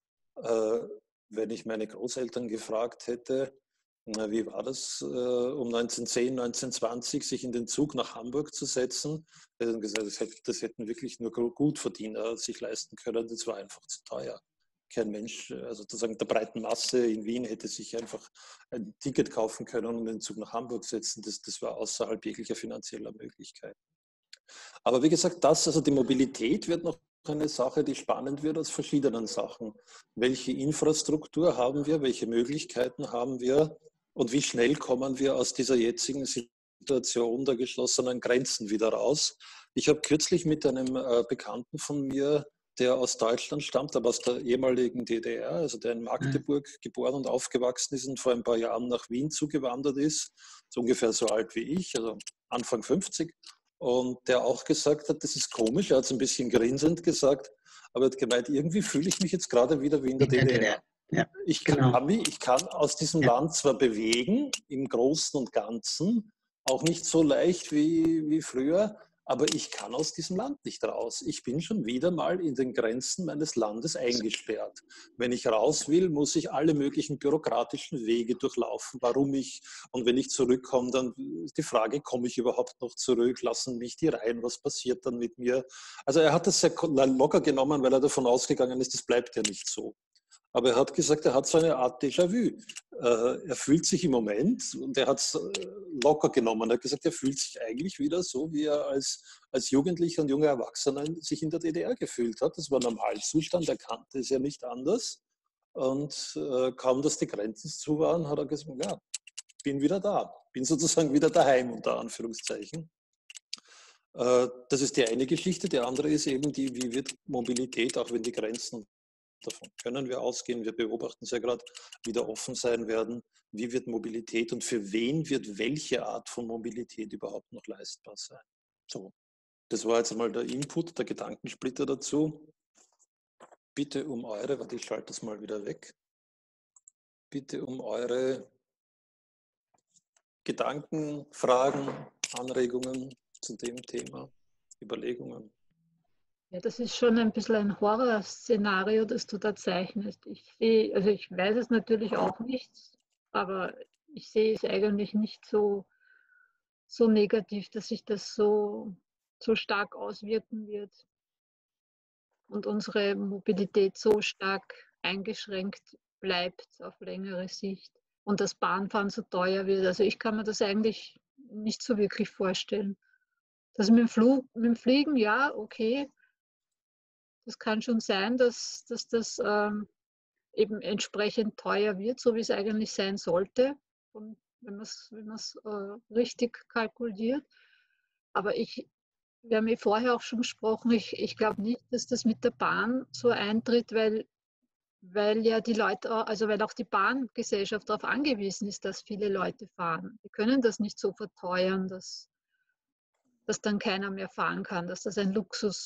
Speaker 3: Wenn ich meine Großeltern gefragt hätte, wie war das, um 1910, 1920 sich in den Zug nach Hamburg zu setzen, hätten gesagt, das hätten wirklich nur Gutverdiener sich leisten können, das war einfach zu teuer. Kein Mensch, also sozusagen der breiten Masse in Wien hätte sich einfach ein Ticket kaufen können und den Zug nach Hamburg setzen. Das war außerhalb jeglicher finanzieller Möglichkeit. Aber wie gesagt, also die Mobilität wird noch eine Sache, die spannend wird aus verschiedenen Sachen. Welche Infrastruktur haben wir? Welche Möglichkeiten haben wir? Und wie schnell kommen wir aus dieser jetzigen Situation der geschlossenen Grenzen wieder raus? Ich habe kürzlich mit einem Bekannten von mir, der aus Deutschland stammt, aber aus der ehemaligen DDR, also der in Magdeburg geboren und aufgewachsen ist und vor ein paar Jahren nach Wien zugewandert ist, so ungefähr so alt wie ich, also Anfang 50. Und der auch gesagt hat, das ist komisch, er hat es ein bisschen grinsend gesagt, aber er hat gemeint, irgendwie fühle ich mich jetzt gerade wieder wie in der DDR.
Speaker 4: Ja,
Speaker 3: ich kann aus diesem Land zwar bewegen, im Großen und Ganzen, auch nicht so leicht wie früher, aber ich kann aus diesem Land nicht raus. Ich bin schon wieder mal in den Grenzen meines Landes eingesperrt. Wenn ich raus will, muss ich alle möglichen bürokratischen Wege durchlaufen, und wenn ich zurückkomme, dann ist die Frage, komme ich überhaupt noch zurück, lassen mich die rein, was passiert dann mit mir? Also er hat das sehr locker genommen, weil er davon ausgegangen ist, das bleibt ja nicht so. Aber er hat gesagt, er hat so eine Art Déjà-vu. Er fühlt sich im Moment, und er hat es locker genommen, er hat gesagt, er fühlt sich eigentlich wieder so, wie er als Jugendlicher und junger Erwachsener sich in der DDR gefühlt hat. Das war ein Normalzustand, er kannte es ja nicht anders. Und kaum, dass die Grenzen zu waren, hat er gesagt, ja, bin wieder da, bin sozusagen wieder daheim, unter Anführungszeichen. Das ist die eine Geschichte. Die andere ist eben wie wird Mobilität, auch wenn die Grenzen, davon können wir ausgehen, wir beobachten es ja gerade, wieder offen sein werden. Wie wird Mobilität und für wen wird welche Art von Mobilität überhaupt noch leistbar sein? So, das war jetzt einmal der Input, der Gedankensplitter dazu. bitte um warte, ich schalte das mal wieder weg, bitte um eure Gedanken, Fragen, Anregungen zu dem Thema, Überlegungen.
Speaker 2: Ja, das ist schon ein bisschen ein Horrorszenario, das du da zeichnest. Also ich weiß es natürlich auch nicht, aber ich sehe es eigentlich nicht so negativ, dass sich das so stark auswirken wird und unsere Mobilität so stark eingeschränkt bleibt auf längere Sicht und das Bahnfahren so teuer wird. Also ich kann mir das eigentlich nicht so wirklich vorstellen. Das mit dem Fliegen, ja, okay, das kann schon sein, dass das eben entsprechend teuer wird, so wie es eigentlich sein sollte, und wenn man es richtig kalkuliert. Aber wir haben ja vorher auch schon gesprochen, ich glaube nicht, dass das mit der Bahn so eintritt, weil ja die Leute, also weil auch die Bahngesellschaft darauf angewiesen ist, dass viele Leute fahren. Wir können das nicht so verteuern, dass dann keiner mehr fahren kann, dass das ein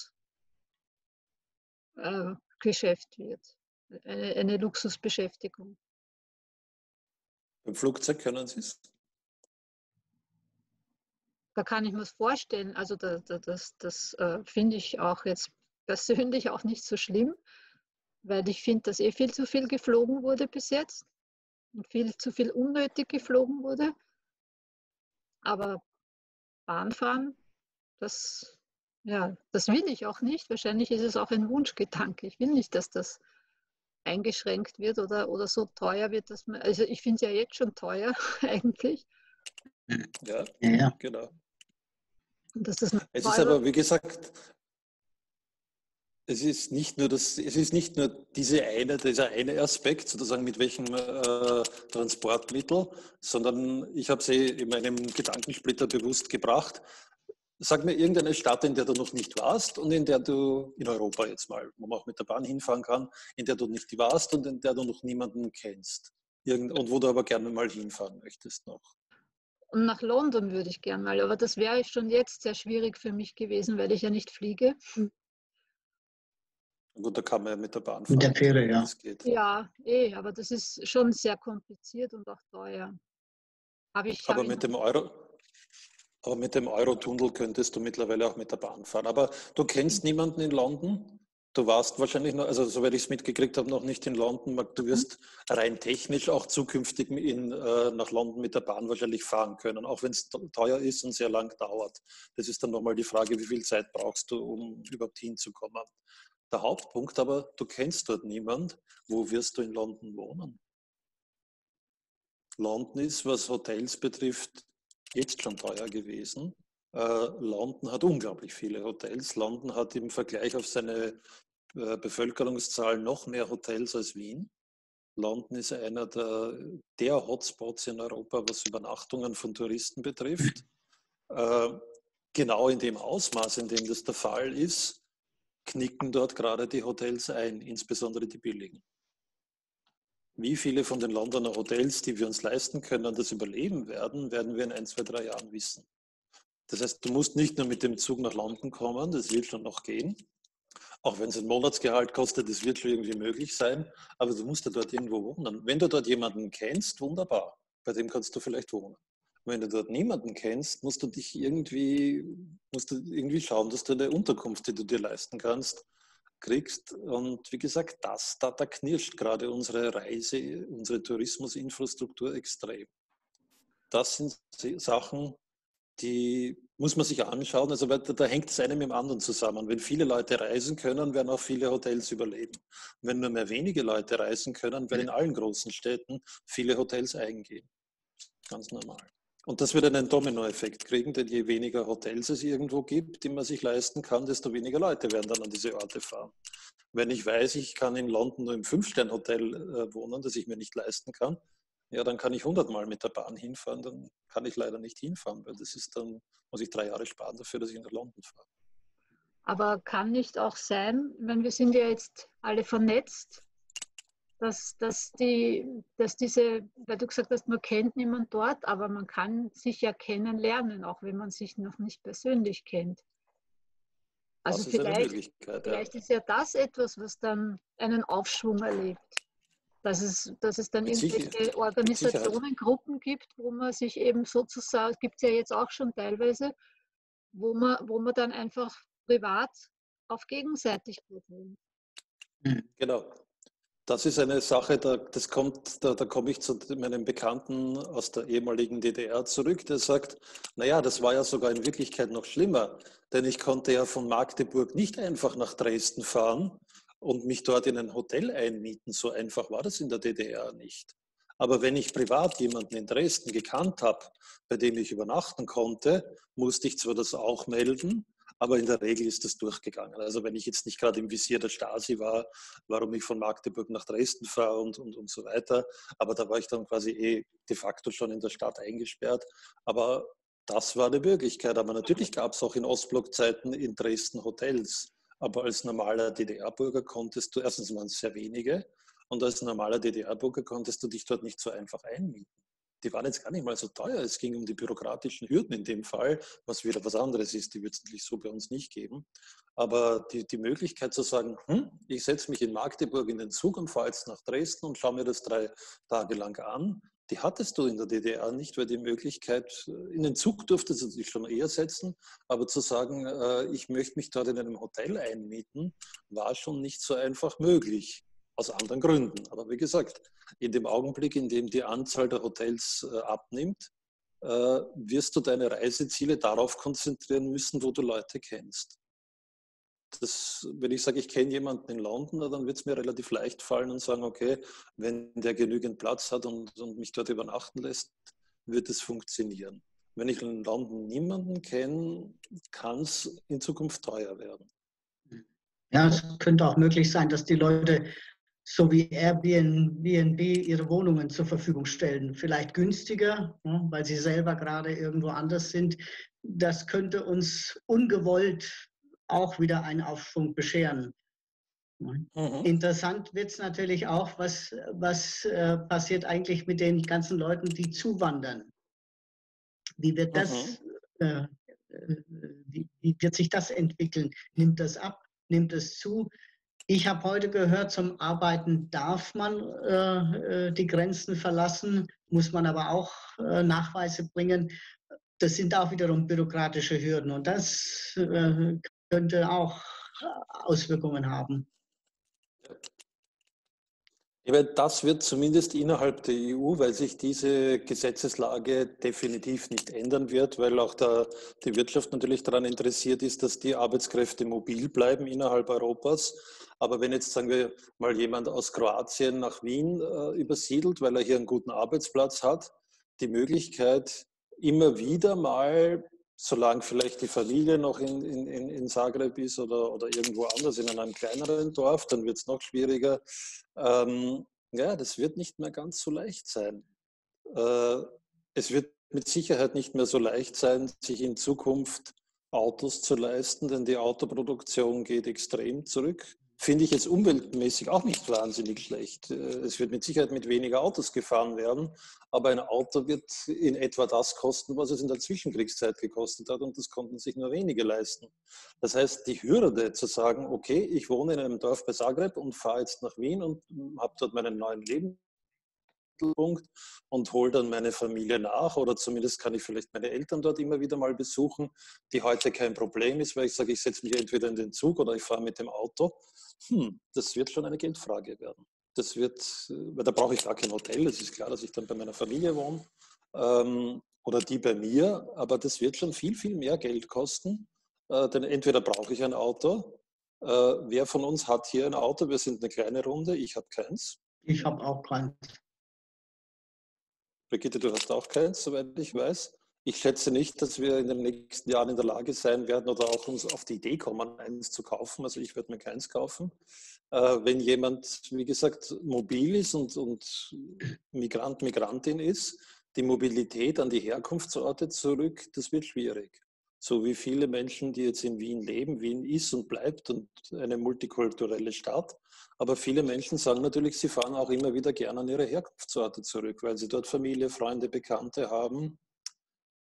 Speaker 2: Luxusgeschäft wird, eine Luxusbeschäftigung.
Speaker 3: Beim Flugzeug können Sie es?
Speaker 2: Da kann ich mir das vorstellen. Also das finde ich auch jetzt persönlich auch nicht so schlimm, weil ich finde, dass viel zu viel geflogen wurde bis jetzt und viel zu viel unnötig geflogen wurde. Aber Bahnfahren, das, ja, das will ich auch nicht. Wahrscheinlich ist es auch ein Wunschgedanke. Ich will nicht, dass das eingeschränkt wird oder so teuer wird, dass man, also ich finde es ja jetzt schon teuer eigentlich.
Speaker 3: Ja,
Speaker 4: Ja.
Speaker 3: genau.
Speaker 2: Und dass das noch
Speaker 3: Es ist
Speaker 2: teurer.
Speaker 3: aber, wie gesagt, es ist nicht nur dieser eine Aspekt, sozusagen mit welchem Transportmittel, sondern ich habe sie in meinem Gedankensplitter bewusst gebracht. Sag mir irgendeine Stadt, in der du noch nicht warst und in der du, in Europa jetzt mal, wo man auch mit der Bahn hinfahren kann, in der du nicht warst und in der du noch niemanden kennst. Und wo du aber gerne mal hinfahren möchtest noch.
Speaker 2: Und nach London würde ich gern mal, aber das wäre schon jetzt sehr schwierig für mich gewesen, weil ich ja nicht fliege.
Speaker 3: Gut, da kann man ja mit der Bahn
Speaker 4: Mit der
Speaker 3: fahren.
Speaker 4: Fähre, ja.
Speaker 3: Das geht.
Speaker 2: Ja, aber das ist schon sehr kompliziert und auch teuer. Habe ich
Speaker 3: Aber
Speaker 2: noch.
Speaker 3: mit dem Eurotunnel könntest du mittlerweile auch mit der Bahn fahren. Aber du kennst niemanden in London? Du warst wahrscheinlich noch, also soweit ich es mitgekriegt habe, noch nicht in London. Du wirst rein technisch auch zukünftig nach London mit der Bahn wahrscheinlich fahren können, auch wenn es teuer ist und sehr lang dauert. Das ist dann nochmal die Frage, wie viel Zeit brauchst du, um überhaupt hinzukommen. Der Hauptpunkt aber, du kennst dort niemand. Wo wirst du in London wohnen? London ist, was Hotels betrifft, jetzt schon teuer gewesen. London hat unglaublich viele Hotels. London hat im Vergleich auf seine Bevölkerungszahl noch mehr Hotels als Wien. London ist einer der Hotspots in Europa, was Übernachtungen von Touristen betrifft. Genau in dem Ausmaß, in dem das der Fall ist, knicken dort gerade die Hotels ein, insbesondere die billigen. Wie viele von den Londoner Hotels, die wir uns leisten können, das überleben werden, werden wir in 1, 2, 3 Jahren wissen. Das heißt, du musst nicht nur mit dem Zug nach London kommen, das wird schon noch gehen. Auch wenn es ein Monatsgehalt kostet, das wird schon irgendwie möglich sein, aber du musst ja dort irgendwo wohnen. Wenn du dort jemanden kennst, wunderbar, bei dem kannst du vielleicht wohnen. Wenn du dort niemanden kennst, musst du irgendwie schauen, dass du eine Unterkunft, die du dir leisten kannst, kriegst. Und wie gesagt, da knirscht gerade unsere Tourismusinfrastruktur extrem. Das sind Sachen, die muss man sich anschauen. Also da hängt das eine mit dem anderen zusammen. Wenn viele Leute reisen können, werden auch viele Hotels überleben. Und wenn nur mehr wenige Leute reisen können, werden in allen großen Städten viele Hotels eingehen. Ganz normal. Und das wird einen Dominoeffekt kriegen, denn je weniger Hotels es irgendwo gibt, die man sich leisten kann, desto weniger Leute werden dann an diese Orte fahren. Wenn ich weiß, ich kann in London nur im 5-Sterne-Hotel wohnen, das ich mir nicht leisten kann, ja, dann kann ich 100-mal mit der Bahn hinfahren, dann kann ich leider nicht hinfahren, weil muss ich 3 Jahre sparen dafür, dass ich nach London fahre.
Speaker 2: Aber kann nicht auch sein, ich meine, wir sind ja jetzt alle vernetzt, dass diese, weil du gesagt hast, man kennt niemand dort, aber man kann sich ja kennenlernen, auch wenn man sich noch nicht persönlich kennt. Also
Speaker 3: Das ist eine Möglichkeit, ja.
Speaker 2: vielleicht ist ja das etwas, was dann einen Aufschwung erlebt. Dass es dann
Speaker 3: Mit
Speaker 2: irgendwelche
Speaker 3: Sicherheit.
Speaker 2: Organisationen, Gruppen gibt, wo man sich eben sozusagen, gibt es ja jetzt auch schon teilweise, wo man dann einfach privat auf Gegenseitigkeit will.
Speaker 3: Genau. Das ist eine Sache, da komme ich zu meinem Bekannten aus der ehemaligen DDR zurück, der sagt, naja, das war ja sogar in Wirklichkeit noch schlimmer, denn ich konnte ja von Magdeburg nicht einfach nach Dresden fahren und mich dort in ein Hotel einmieten. So einfach war das in der DDR nicht. Aber wenn ich privat jemanden in Dresden gekannt habe, bei dem ich übernachten konnte, musste ich zwar das auch melden, aber in der Regel ist das durchgegangen. Also wenn ich jetzt nicht gerade im Visier der Stasi war, warum ich von Magdeburg nach Dresden fahre und so weiter. Aber da war ich dann quasi de facto schon in der Stadt eingesperrt. Aber das war eine Möglichkeit. Aber natürlich gab es auch in Ostblock-Zeiten in Dresden Hotels. Aber als normaler DDR-Bürger konntest du, erstens waren es sehr wenige, und als normaler DDR-Bürger konntest du dich dort nicht so einfach einmieten. Die waren jetzt gar nicht mal so teuer. Es ging um die bürokratischen Hürden in dem Fall, was wieder was anderes ist. Die wird es natürlich so bei uns nicht geben. Aber die Möglichkeit zu sagen, ich setze mich in Magdeburg in den Zug und fahre jetzt nach Dresden und schaue mir das 3 Tage lang an, die hattest du in der DDR nicht, weil die Möglichkeit, in den Zug durftest du dich schon eher setzen, aber zu sagen, ich möchte mich dort in einem Hotel einmieten, war schon nicht so einfach möglich. Aus anderen Gründen. Aber wie gesagt, in dem Augenblick, in dem die Anzahl der Hotels abnimmt, wirst du deine Reiseziele darauf konzentrieren müssen, wo du Leute kennst. Wenn ich sage, ich kenne jemanden in London, dann wird es mir relativ leicht fallen und sagen, okay, wenn der genügend Platz hat und mich dort übernachten lässt, wird es funktionieren. Wenn ich in London niemanden kenne, kann es in Zukunft teuer werden.
Speaker 4: Ja, es könnte auch möglich sein, dass die Leute so wie Airbnb ihre Wohnungen zur Verfügung stellen. Vielleicht günstiger, weil sie selber gerade irgendwo anders sind. Das könnte uns ungewollt auch wieder einen Aufschwung bescheren. Interessant wird es natürlich auch, was passiert eigentlich mit den ganzen Leuten, die zuwandern. Wie wird wie wird sich das entwickeln? Nimmt das ab? Nimmt es zu? Ich habe heute gehört, zum Arbeiten darf man die Grenzen verlassen, muss man aber auch Nachweise bringen. Das sind auch wiederum bürokratische Hürden und das könnte auch Auswirkungen haben.
Speaker 3: Ich meine, das wird zumindest innerhalb der EU, weil sich diese Gesetzeslage definitiv nicht ändern wird, weil auch die Wirtschaft natürlich daran interessiert ist, dass die Arbeitskräfte mobil bleiben innerhalb Europas. Aber wenn jetzt, sagen wir mal, jemand aus Kroatien nach Wien übersiedelt, weil er hier einen guten Arbeitsplatz hat, die Möglichkeit immer wieder mal, solange vielleicht die Familie noch in Zagreb ist oder irgendwo anders in einem kleineren Dorf, dann wird es noch schwieriger. Ja, das wird nicht mehr ganz so leicht sein. Es wird mit Sicherheit nicht mehr so leicht sein, sich in Zukunft Autos zu leisten, denn die Autoproduktion geht extrem zurück. Finde ich jetzt umweltmäßig auch nicht wahnsinnig schlecht. Es wird mit Sicherheit mit weniger Autos gefahren werden, aber ein Auto wird in etwa das kosten, was es in der Zwischenkriegszeit gekostet hat, und das konnten sich nur wenige leisten. Das heißt, die Hürde zu sagen, okay, ich wohne in einem Dorf bei Zagreb und fahre jetzt nach Wien und habe dort meinen neuen Lebensmittelpunkt und hole dann meine Familie nach, oder zumindest kann ich vielleicht meine Eltern dort immer wieder mal besuchen, die heute kein Problem ist, weil ich sage, ich setze mich entweder in den Zug oder ich fahre mit dem Auto. Das wird schon eine Geldfrage werden. Das wird, weil da brauche ich gar kein Hotel, es ist klar, dass ich dann bei meiner Familie wohne oder die bei mir, aber das wird schon viel, viel mehr Geld kosten, denn entweder brauche ich ein Auto. Wer von uns hat hier ein Auto? Wir sind eine kleine Runde, ich habe keins.
Speaker 4: Ich habe auch keins.
Speaker 3: Brigitte, du hast auch keins, soweit ich weiß. Ich schätze nicht, dass wir in den nächsten Jahren in der Lage sein werden oder auch uns auf die Idee kommen, eins zu kaufen. Also ich werde mir keins kaufen. Wenn jemand, wie gesagt, mobil ist und Migrant, Migrantin ist, die Mobilität an die Herkunftsorte zurück, das wird schwierig. So wie viele Menschen, die jetzt in Wien leben. Wien ist und bleibt und eine multikulturelle Stadt. Aber viele Menschen sagen natürlich, sie fahren auch immer wieder gerne an ihre Herkunftsorte zurück, weil sie dort Familie, Freunde, Bekannte haben.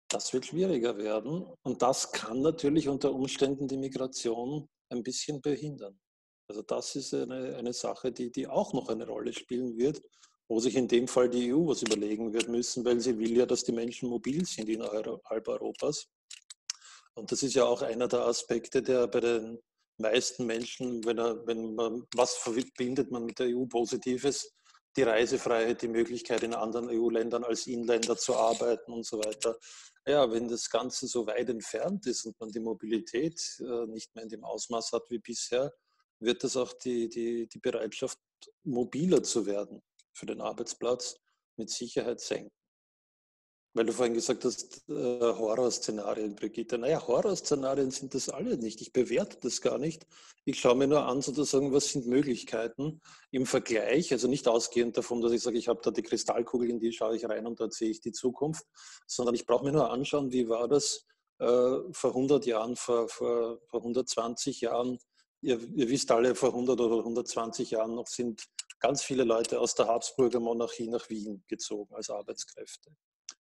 Speaker 3: Das wird schwieriger werden und das kann natürlich unter Umständen die Migration ein bisschen behindern. Also das ist eine Sache, die auch noch eine Rolle spielen wird, wo sich in dem Fall die EU was überlegen wird müssen, weil sie will ja, dass die Menschen mobil sind innerhalb Europas. Und das ist ja auch einer der Aspekte, der bei den meisten Menschen, was verbindet man mit der EU Positives? Die Reisefreiheit, die Möglichkeit, in anderen EU-Ländern als Inländer zu arbeiten und so weiter. Ja, wenn das Ganze so weit entfernt ist und man die Mobilität nicht mehr in dem Ausmaß hat wie bisher, wird das auch die Bereitschaft, mobiler zu werden für den Arbeitsplatz mit Sicherheit senken. Weil du vorhin gesagt hast, Horrorszenarien, Brigitte. Naja, Horrorszenarien sind das alle nicht. Ich bewerte das gar nicht. Ich schaue mir nur an, sozusagen, was sind Möglichkeiten im Vergleich, also nicht ausgehend davon, dass ich sage, ich habe da die Kristallkugel, in die schaue ich rein und dort sehe ich die Zukunft, sondern ich brauche mir nur anschauen, wie war das vor 100 Jahren, vor 120 Jahren. Ihr wisst alle, vor 100 oder 120 Jahren noch sind ganz viele Leute aus der Habsburger Monarchie nach Wien gezogen als Arbeitskräfte.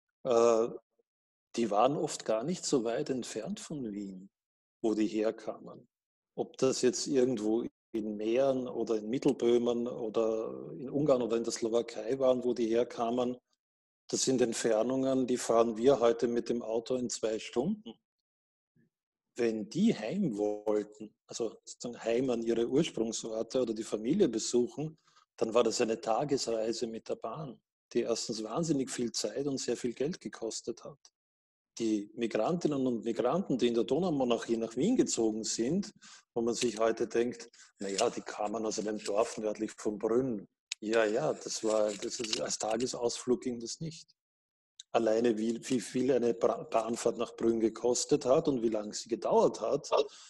Speaker 3: Die waren oft gar nicht so weit entfernt von Wien, wo die herkamen. Ob das jetzt irgendwo in Mähren oder in Mittelböhmen oder in Ungarn oder in der Slowakei waren, wo die herkamen, das sind Entfernungen, die fahren wir heute mit dem Auto in 2 Stunden. Wenn die heim wollten, also sozusagen heim an ihre Ursprungsorte oder die Familie besuchen, dann war das eine Tagesreise mit der Bahn, die erstens wahnsinnig viel Zeit und sehr viel Geld gekostet hat. Die Migrantinnen und Migranten, die in der Donaumonarchie nach Wien gezogen sind, wo man sich heute denkt, naja, die kamen aus einem Dorf nördlich von Brünn. Ja, das ist, als Tagesausflug ging das nicht. Alleine wie viel eine Bahnfahrt nach Brünn gekostet hat und wie lange sie gedauert hat.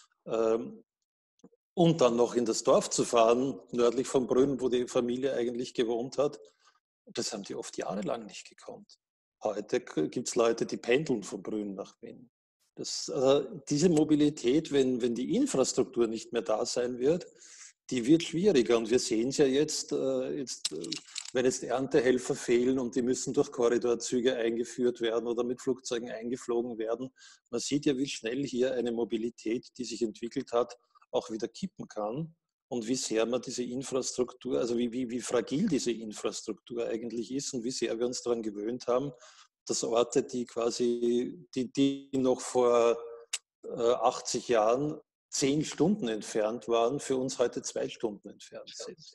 Speaker 3: Und dann noch in das Dorf zu fahren, nördlich von Brünn, wo die Familie eigentlich gewohnt hat, das haben die oft jahrelang nicht gekonnt. Heute gibt es Leute, die pendeln von Brünn nach Wien. Diese Mobilität, wenn die Infrastruktur nicht mehr da sein wird, die wird schwieriger. Und wir sehen es ja jetzt, wenn jetzt Erntehelfer fehlen und die müssen durch Korridorzüge eingeführt werden oder mit Flugzeugen eingeflogen werden. Man sieht ja, wie schnell hier eine Mobilität, die sich entwickelt hat, auch wieder kippen kann. Und wie sehr man diese Infrastruktur, also wie fragil diese Infrastruktur eigentlich ist und wie sehr wir uns daran gewöhnt haben, dass Orte, die noch vor 80 Jahren 10 Stunden entfernt waren, für uns heute 2 Stunden entfernt sind.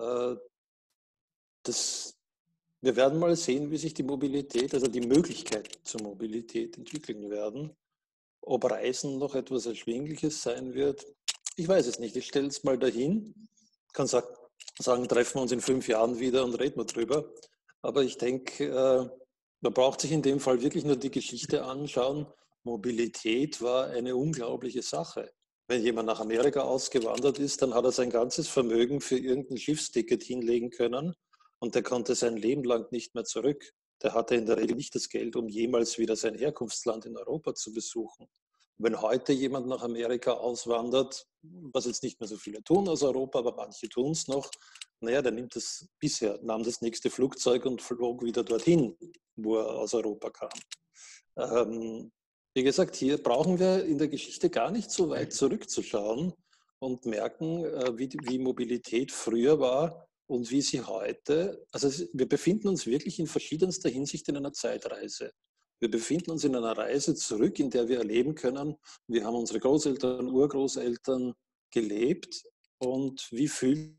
Speaker 3: Wir werden mal sehen, wie sich die Mobilität, also die Möglichkeit zur Mobilität entwickeln werden. Ob Reisen noch etwas Erschwingliches sein wird, ich weiß es nicht. Ich stelle es mal dahin. Ich kann sagen, treffen wir uns in 5 Jahren wieder und reden wir drüber. Aber ich denke, man braucht sich in dem Fall wirklich nur die Geschichte anschauen. Mobilität war eine unglaubliche Sache. Wenn jemand nach Amerika ausgewandert ist, dann hat er sein ganzes Vermögen für irgendein Schiffsticket hinlegen können und der konnte sein Leben lang nicht mehr zurück. Der hatte in der Regel nicht das Geld, um jemals wieder sein Herkunftsland in Europa zu besuchen. Wenn heute jemand nach Amerika auswandert, was jetzt nicht mehr so viele tun aus Europa, aber manche tun es noch, naja, der nahm das nächste Flugzeug und flog wieder dorthin, wo er aus Europa kam. Wie gesagt, hier brauchen wir in der Geschichte gar nicht so weit zurückzuschauen und merken, wie Mobilität früher war und wie sie heute, also wir befinden uns wirklich in verschiedenster Hinsicht in einer Zeitreise. Wir befinden uns in einer Reise zurück, in der wir erleben können, wir haben unsere Großeltern, Urgroßeltern gelebt und wie fühlt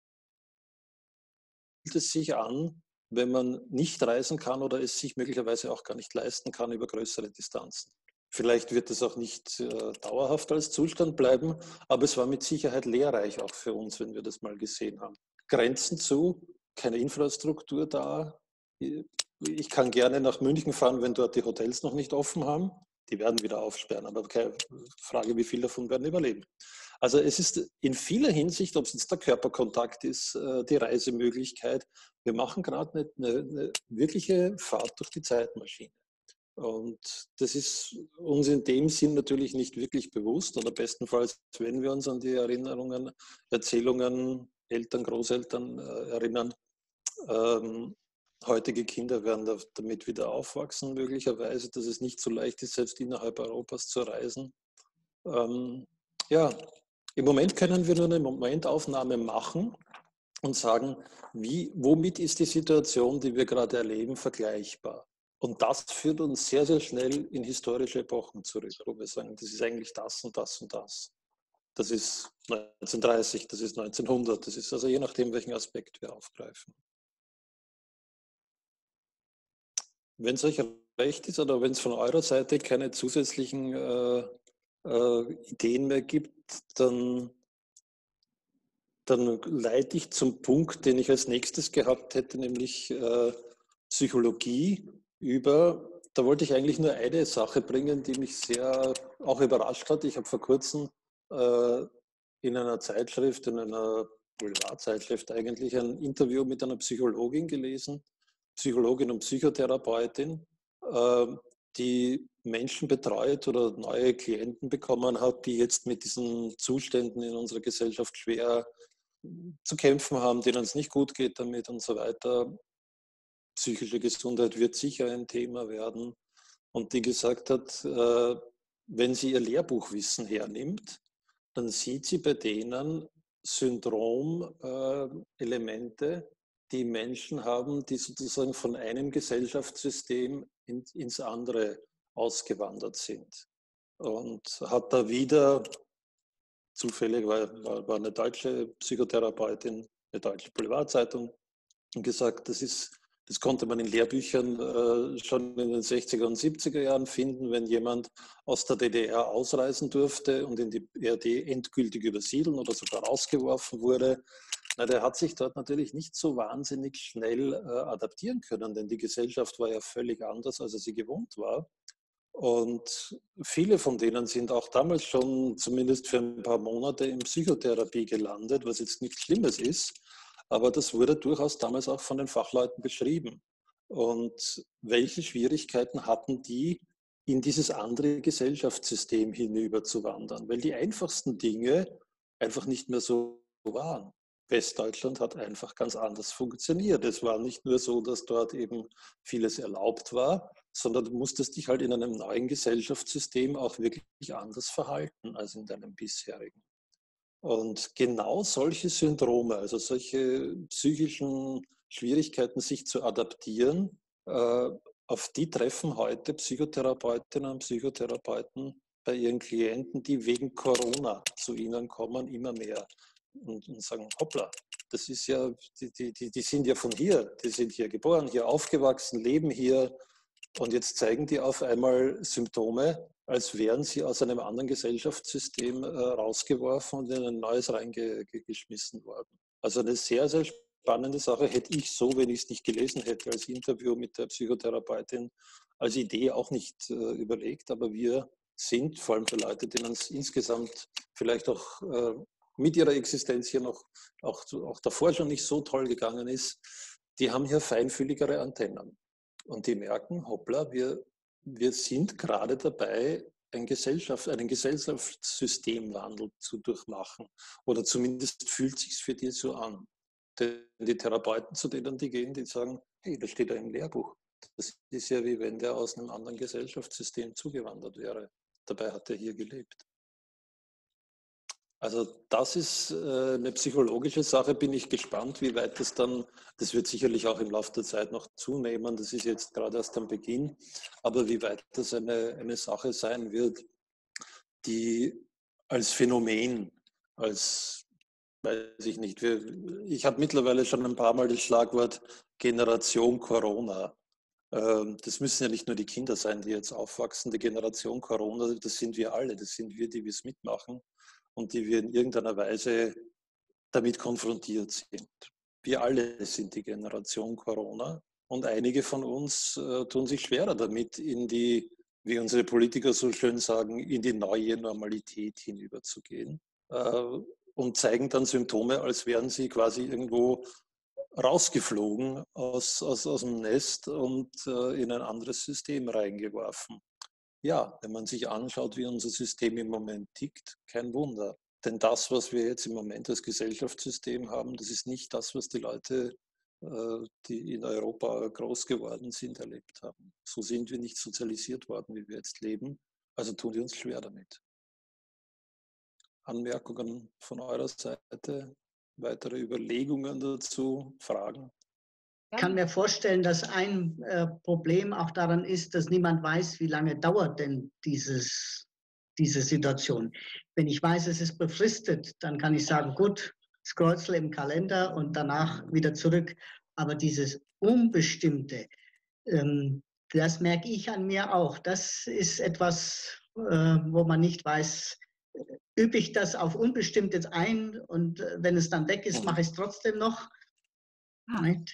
Speaker 3: es sich an, wenn man nicht reisen kann oder es sich möglicherweise auch gar nicht leisten kann über größere Distanzen. Vielleicht wird es auch nicht dauerhaft als Zustand bleiben, aber es war mit Sicherheit lehrreich auch für uns, wenn wir das mal gesehen haben. Grenzen zu, keine Infrastruktur da. Ich kann gerne nach München fahren, wenn dort die Hotels noch nicht offen haben. Die werden wieder aufsperren, aber keine Frage, wie viele davon werden überleben. Also es ist in vieler Hinsicht, ob es jetzt der Körperkontakt ist, die Reisemöglichkeit. Wir machen gerade eine wirkliche Fahrt durch die Zeitmaschine. Und das ist uns in dem Sinn natürlich nicht wirklich bewusst oder bestenfalls, wenn wir uns an die Erinnerungen, Erzählungen, Eltern, Großeltern erinnern, heutige Kinder werden damit wieder aufwachsen, möglicherweise, dass es nicht so leicht ist, selbst innerhalb Europas zu reisen. Ja, im Moment können wir nur eine Momentaufnahme machen und sagen, womit ist die Situation, die wir gerade erleben, vergleichbar? Und das führt uns sehr, sehr schnell in historische Epochen zurück, wo wir sagen, das ist eigentlich das und das und das. Das ist 1930, das ist 1900, das ist also je nachdem, welchen Aspekt wir aufgreifen. Wenn es euch recht ist oder wenn es von eurer Seite keine zusätzlichen Ideen mehr gibt, dann leite ich zum Punkt, den ich als nächstes gehabt hätte, nämlich Psychologie über. Da wollte ich eigentlich nur eine Sache bringen, die mich sehr auch überrascht hat. Ich habe vor kurzem in einer Zeitschrift, in einer Boulevardzeitschrift eigentlich, ein Interview mit einer Psychologin gelesen, Psychologin und Psychotherapeutin, die Menschen betreut oder neue Klienten bekommen hat, die jetzt mit diesen Zuständen in unserer Gesellschaft schwer zu kämpfen haben, denen es nicht gut geht damit und so weiter. Psychische Gesundheit wird sicher ein Thema werden. Und die gesagt hat, wenn sie ihr Lehrbuchwissen hernimmt, dann sieht sie bei denen Syndrom-Elemente, die Menschen haben, die sozusagen von einem Gesellschaftssystem ins andere ausgewandert sind. Und hat da wieder, zufällig war eine deutsche Psychotherapeutin, eine deutsche Boulevardzeitung, und gesagt, das konnte man in Lehrbüchern schon in den 60er und 70er Jahren finden, wenn jemand aus der DDR ausreisen durfte und in die BRD endgültig übersiedeln oder sogar rausgeworfen wurde. Na, der hat sich dort natürlich nicht so wahnsinnig schnell adaptieren können, denn die Gesellschaft war ja völlig anders, als er sie gewohnt war. Und viele von denen sind auch damals schon zumindest für ein paar Monate in Psychotherapie gelandet, was jetzt nichts Schlimmes ist. Aber das wurde durchaus damals auch von den Fachleuten beschrieben. Und welche Schwierigkeiten hatten die, in dieses andere Gesellschaftssystem hinüber zu wandern? Weil die einfachsten Dinge einfach nicht mehr so waren. Westdeutschland hat einfach ganz anders funktioniert. Es war nicht nur so, dass dort eben vieles erlaubt war, sondern du musstest dich halt in einem neuen Gesellschaftssystem auch wirklich anders verhalten als in deinem bisherigen. Und genau solche Syndrome, also solche psychischen Schwierigkeiten, sich zu adaptieren, auf die treffen heute Psychotherapeutinnen und Psychotherapeuten bei ihren Klienten, die wegen Corona zu ihnen kommen, immer mehr und sagen, hoppla, das ist ja, die sind ja von hier, die sind hier geboren, hier aufgewachsen, leben hier, und jetzt zeigen die auf einmal Symptome, als wären sie aus einem anderen Gesellschaftssystem rausgeworfen und in ein neues reingeschmissen worden. Also eine sehr, sehr spannende Sache, hätte ich so, wenn ich es nicht gelesen hätte, als Interview mit der Psychotherapeutin, als Idee auch nicht überlegt. Aber wir sind, vor allem für Leute, denen es insgesamt vielleicht auch mit ihrer Existenz hier noch auch davor schon nicht so toll gegangen ist, die haben hier feinfühligere Antennen. Und die merken, hoppla, wir sind gerade dabei, einen Gesellschaftssystemwandel zu durchmachen. Oder zumindest fühlt es sich für die so an. Denn die Therapeuten, zu denen die gehen, die sagen, hey, das steht da im Lehrbuch. Das ist ja wie wenn der aus einem anderen Gesellschaftssystem zugewandert wäre. Dabei hat er hier gelebt. Also das ist eine psychologische Sache, bin ich gespannt, wie weit das wird sicherlich auch im Laufe der Zeit noch zunehmen, das ist jetzt gerade erst am Beginn, aber wie weit das eine Sache sein wird, die als Phänomen, als, weiß ich nicht, ich habe mittlerweile schon ein paar Mal das Schlagwort Generation Corona. Das müssen ja nicht nur die Kinder sein, die jetzt aufwachsen, die Generation Corona, das sind wir alle, das sind wir, die es mitmachen und die wir in irgendeiner Weise damit konfrontiert sind. Wir alle sind die Generation Corona und einige von uns tun sich schwerer damit, in die, wie unsere Politiker so schön sagen, in die neue Normalität hinüberzugehen und zeigen dann Symptome, als wären sie quasi irgendwo rausgeflogen aus dem Nest und in ein anderes System reingeworfen. Ja, wenn man sich anschaut, wie unser System im Moment tickt, kein Wunder. Denn das, was wir jetzt im Moment als Gesellschaftssystem haben, das ist nicht das, was die Leute die in Europa groß geworden sind, erlebt haben. So sind wir nicht sozialisiert worden, wie wir jetzt leben. Also tun wir uns schwer damit. Anmerkungen von eurer Seite, weitere Überlegungen dazu, Fragen?
Speaker 4: Ich kann mir vorstellen, dass ein Problem auch daran ist, dass niemand weiß, wie lange dauert denn diese Situation. Wenn ich weiß, es ist befristet, dann kann ich sagen, gut, das Kreuzel im Kalender und danach wieder zurück. Aber dieses Unbestimmte, das merke ich an mir auch. Das ist etwas, wo man nicht weiß, übe ich das auf unbestimmt jetzt ein und wenn es dann weg ist, mache ich es trotzdem noch. Nicht?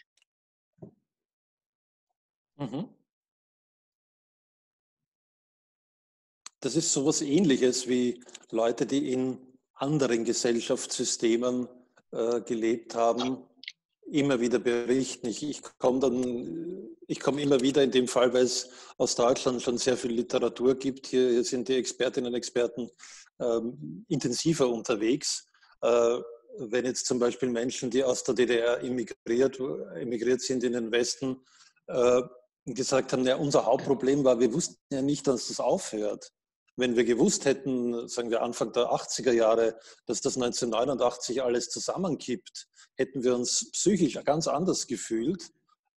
Speaker 3: Das ist so etwas Ähnliches wie Leute, die in anderen Gesellschaftssystemen gelebt haben, immer wieder berichten. Ich komme immer wieder in dem Fall, weil es aus Deutschland schon sehr viel Literatur gibt. Hier sind die Expertinnen und Experten intensiver unterwegs. Wenn jetzt zum Beispiel Menschen, die aus der DDR emigriert sind in den Westen, gesagt haben, ja, unser Hauptproblem war, wir wussten ja nicht, dass das aufhört. Wenn wir gewusst hätten, sagen wir Anfang der 80er Jahre, dass das 1989 alles zusammenkippt, hätten wir uns psychisch ganz anders gefühlt,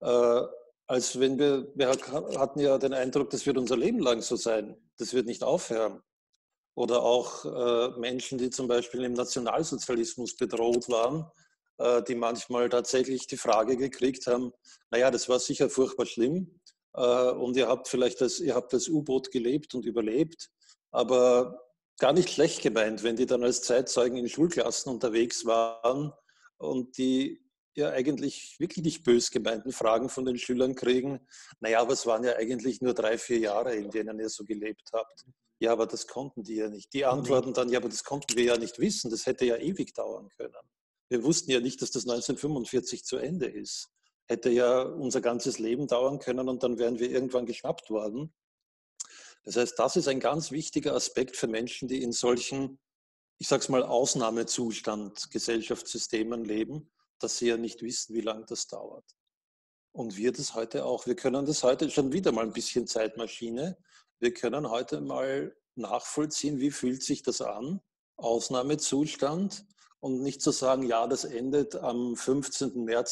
Speaker 3: als wenn wir hatten ja den Eindruck, das wird unser Leben lang so sein, das wird nicht aufhören. Oder auch Menschen, die zum Beispiel im Nationalsozialismus bedroht waren, die manchmal tatsächlich die Frage gekriegt haben, naja, das war sicher furchtbar schlimm und ihr habt das U-Boot gelebt und überlebt, aber gar nicht schlecht gemeint, wenn die dann als Zeitzeugen in Schulklassen unterwegs waren und die ja eigentlich wirklich nicht bös gemeinten Fragen von den Schülern kriegen, naja, aber es waren ja eigentlich nur 3-4 Jahre, in denen ihr so gelebt habt. Ja, aber das konnten die ja nicht. Die antworten dann, ja, aber das konnten wir ja nicht wissen, das hätte ja ewig dauern können. Wir wussten ja nicht, dass das 1945 zu Ende ist. Hätte ja unser ganzes Leben dauern können und dann wären wir irgendwann geschnappt worden. Das heißt, das ist ein ganz wichtiger Aspekt für Menschen, die in solchen, ich sage es mal, Ausnahmezustand Gesellschaftssystemen leben, dass sie ja nicht wissen, wie lange das dauert. Und wir das heute auch. Wir können das heute schon wieder mal ein bisschen Zeitmaschine. Wir können heute mal nachvollziehen, wie fühlt sich das an, Ausnahmezustand, und nicht zu sagen, ja, das endet am 15. März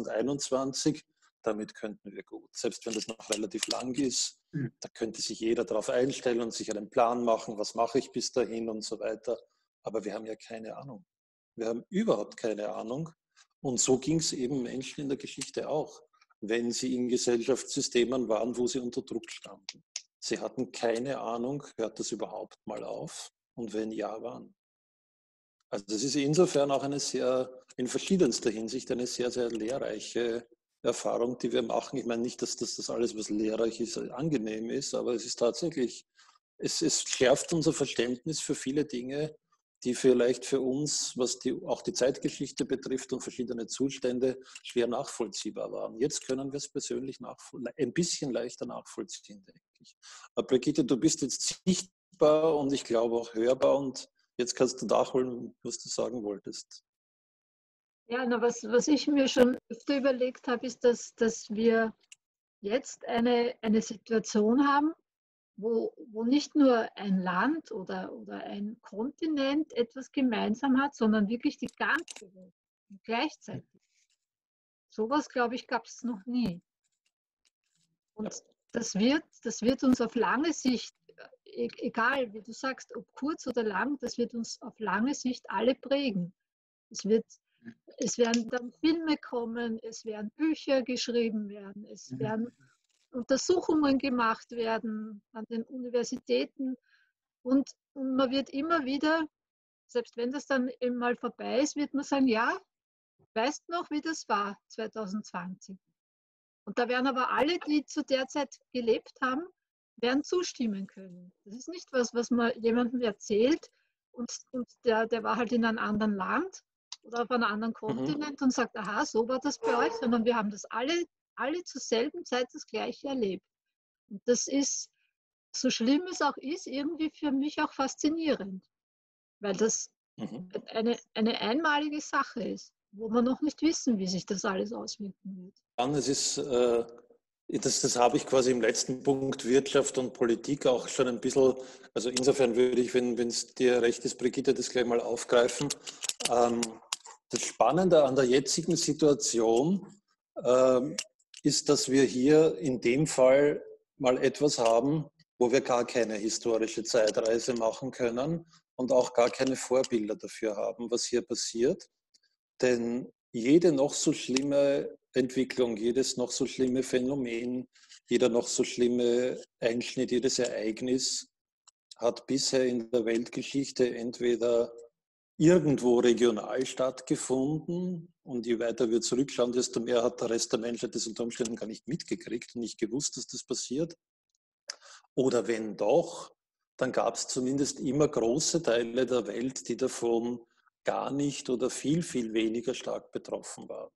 Speaker 3: 2021, damit könnten wir gut. Selbst wenn das noch relativ lang ist, da könnte sich jeder darauf einstellen und sich einen Plan machen, was mache ich bis dahin und so weiter. Aber wir haben ja keine Ahnung. Wir haben überhaupt keine Ahnung. Und so ging es eben Menschen in der Geschichte auch, wenn sie in Gesellschaftssystemen waren, wo sie unter Druck standen. Sie hatten keine Ahnung, hört das überhaupt mal auf? Und wenn ja, wann? Also das ist insofern auch in verschiedenster Hinsicht eine sehr, sehr lehrreiche Erfahrung, die wir machen. Ich meine nicht, dass das alles, was lehrreich ist, angenehm ist, aber es ist tatsächlich, es schärft unser Verständnis für viele Dinge, die vielleicht für uns, was auch die Zeitgeschichte betrifft und verschiedene Zustände, schwer nachvollziehbar waren. Jetzt können wir es persönlich ein bisschen leichter nachvollziehen, denke ich. Aber Brigitte, du bist jetzt sichtbar und ich glaube auch hörbar, und jetzt kannst du nachholen, was du sagen wolltest.
Speaker 2: Ja, was ich mir schon öfter überlegt habe, ist, dass wir jetzt eine Situation haben, wo nicht nur ein Land oder ein Kontinent etwas gemeinsam hat, sondern wirklich die ganze Welt gleichzeitig. Sowas, glaube ich, gab es noch nie. Und das wird uns auf lange Sicht, egal wie du sagst, ob kurz oder lang, das wird uns auf lange Sicht alle prägen. Es werden dann Filme kommen, es werden Bücher geschrieben werden, es werden Untersuchungen gemacht werden an den Universitäten, und man wird immer wieder, selbst wenn das dann eben mal vorbei ist, wird man sagen, ja, weißt noch, wie das war 2020. Und da werden aber alle, die zu der Zeit gelebt haben, werden zustimmen können. Das ist nicht was man jemandem erzählt und der war halt in einem anderen Land oder auf einem anderen Kontinent und sagt, aha, so war das bei euch, sondern wir haben das alle zur selben Zeit das Gleiche erlebt. Und das ist, so schlimm es auch ist, irgendwie für mich auch faszinierend, weil das eine einmalige Sache ist. wo wir noch nicht wissen, wie sich das alles auswirken wird.
Speaker 3: Es ist, das habe ich quasi im letzten Punkt Wirtschaft und Politik auch schon ein bisschen, also insofern würde ich, wenn es dir recht ist, Brigitte, das gleich mal aufgreifen. Das Spannende an der jetzigen Situation ist, dass wir hier in dem Fall mal etwas haben, wo wir gar keine historische Zeitreise machen können und auch gar keine Vorbilder dafür haben, was hier passiert. Denn jede noch so schlimme Entwicklung, jedes noch so schlimme Phänomen, jeder noch so schlimme Einschnitt, jedes Ereignis hat bisher in der Weltgeschichte entweder irgendwo regional stattgefunden und je weiter wir zurückschauen, desto mehr hat der Rest der Menschheit das unter Umständen gar nicht mitgekriegt und nicht gewusst, dass das passiert. Oder wenn doch, dann gab es zumindest immer große Teile der Welt, die davon gar nicht oder viel, viel weniger stark betroffen waren.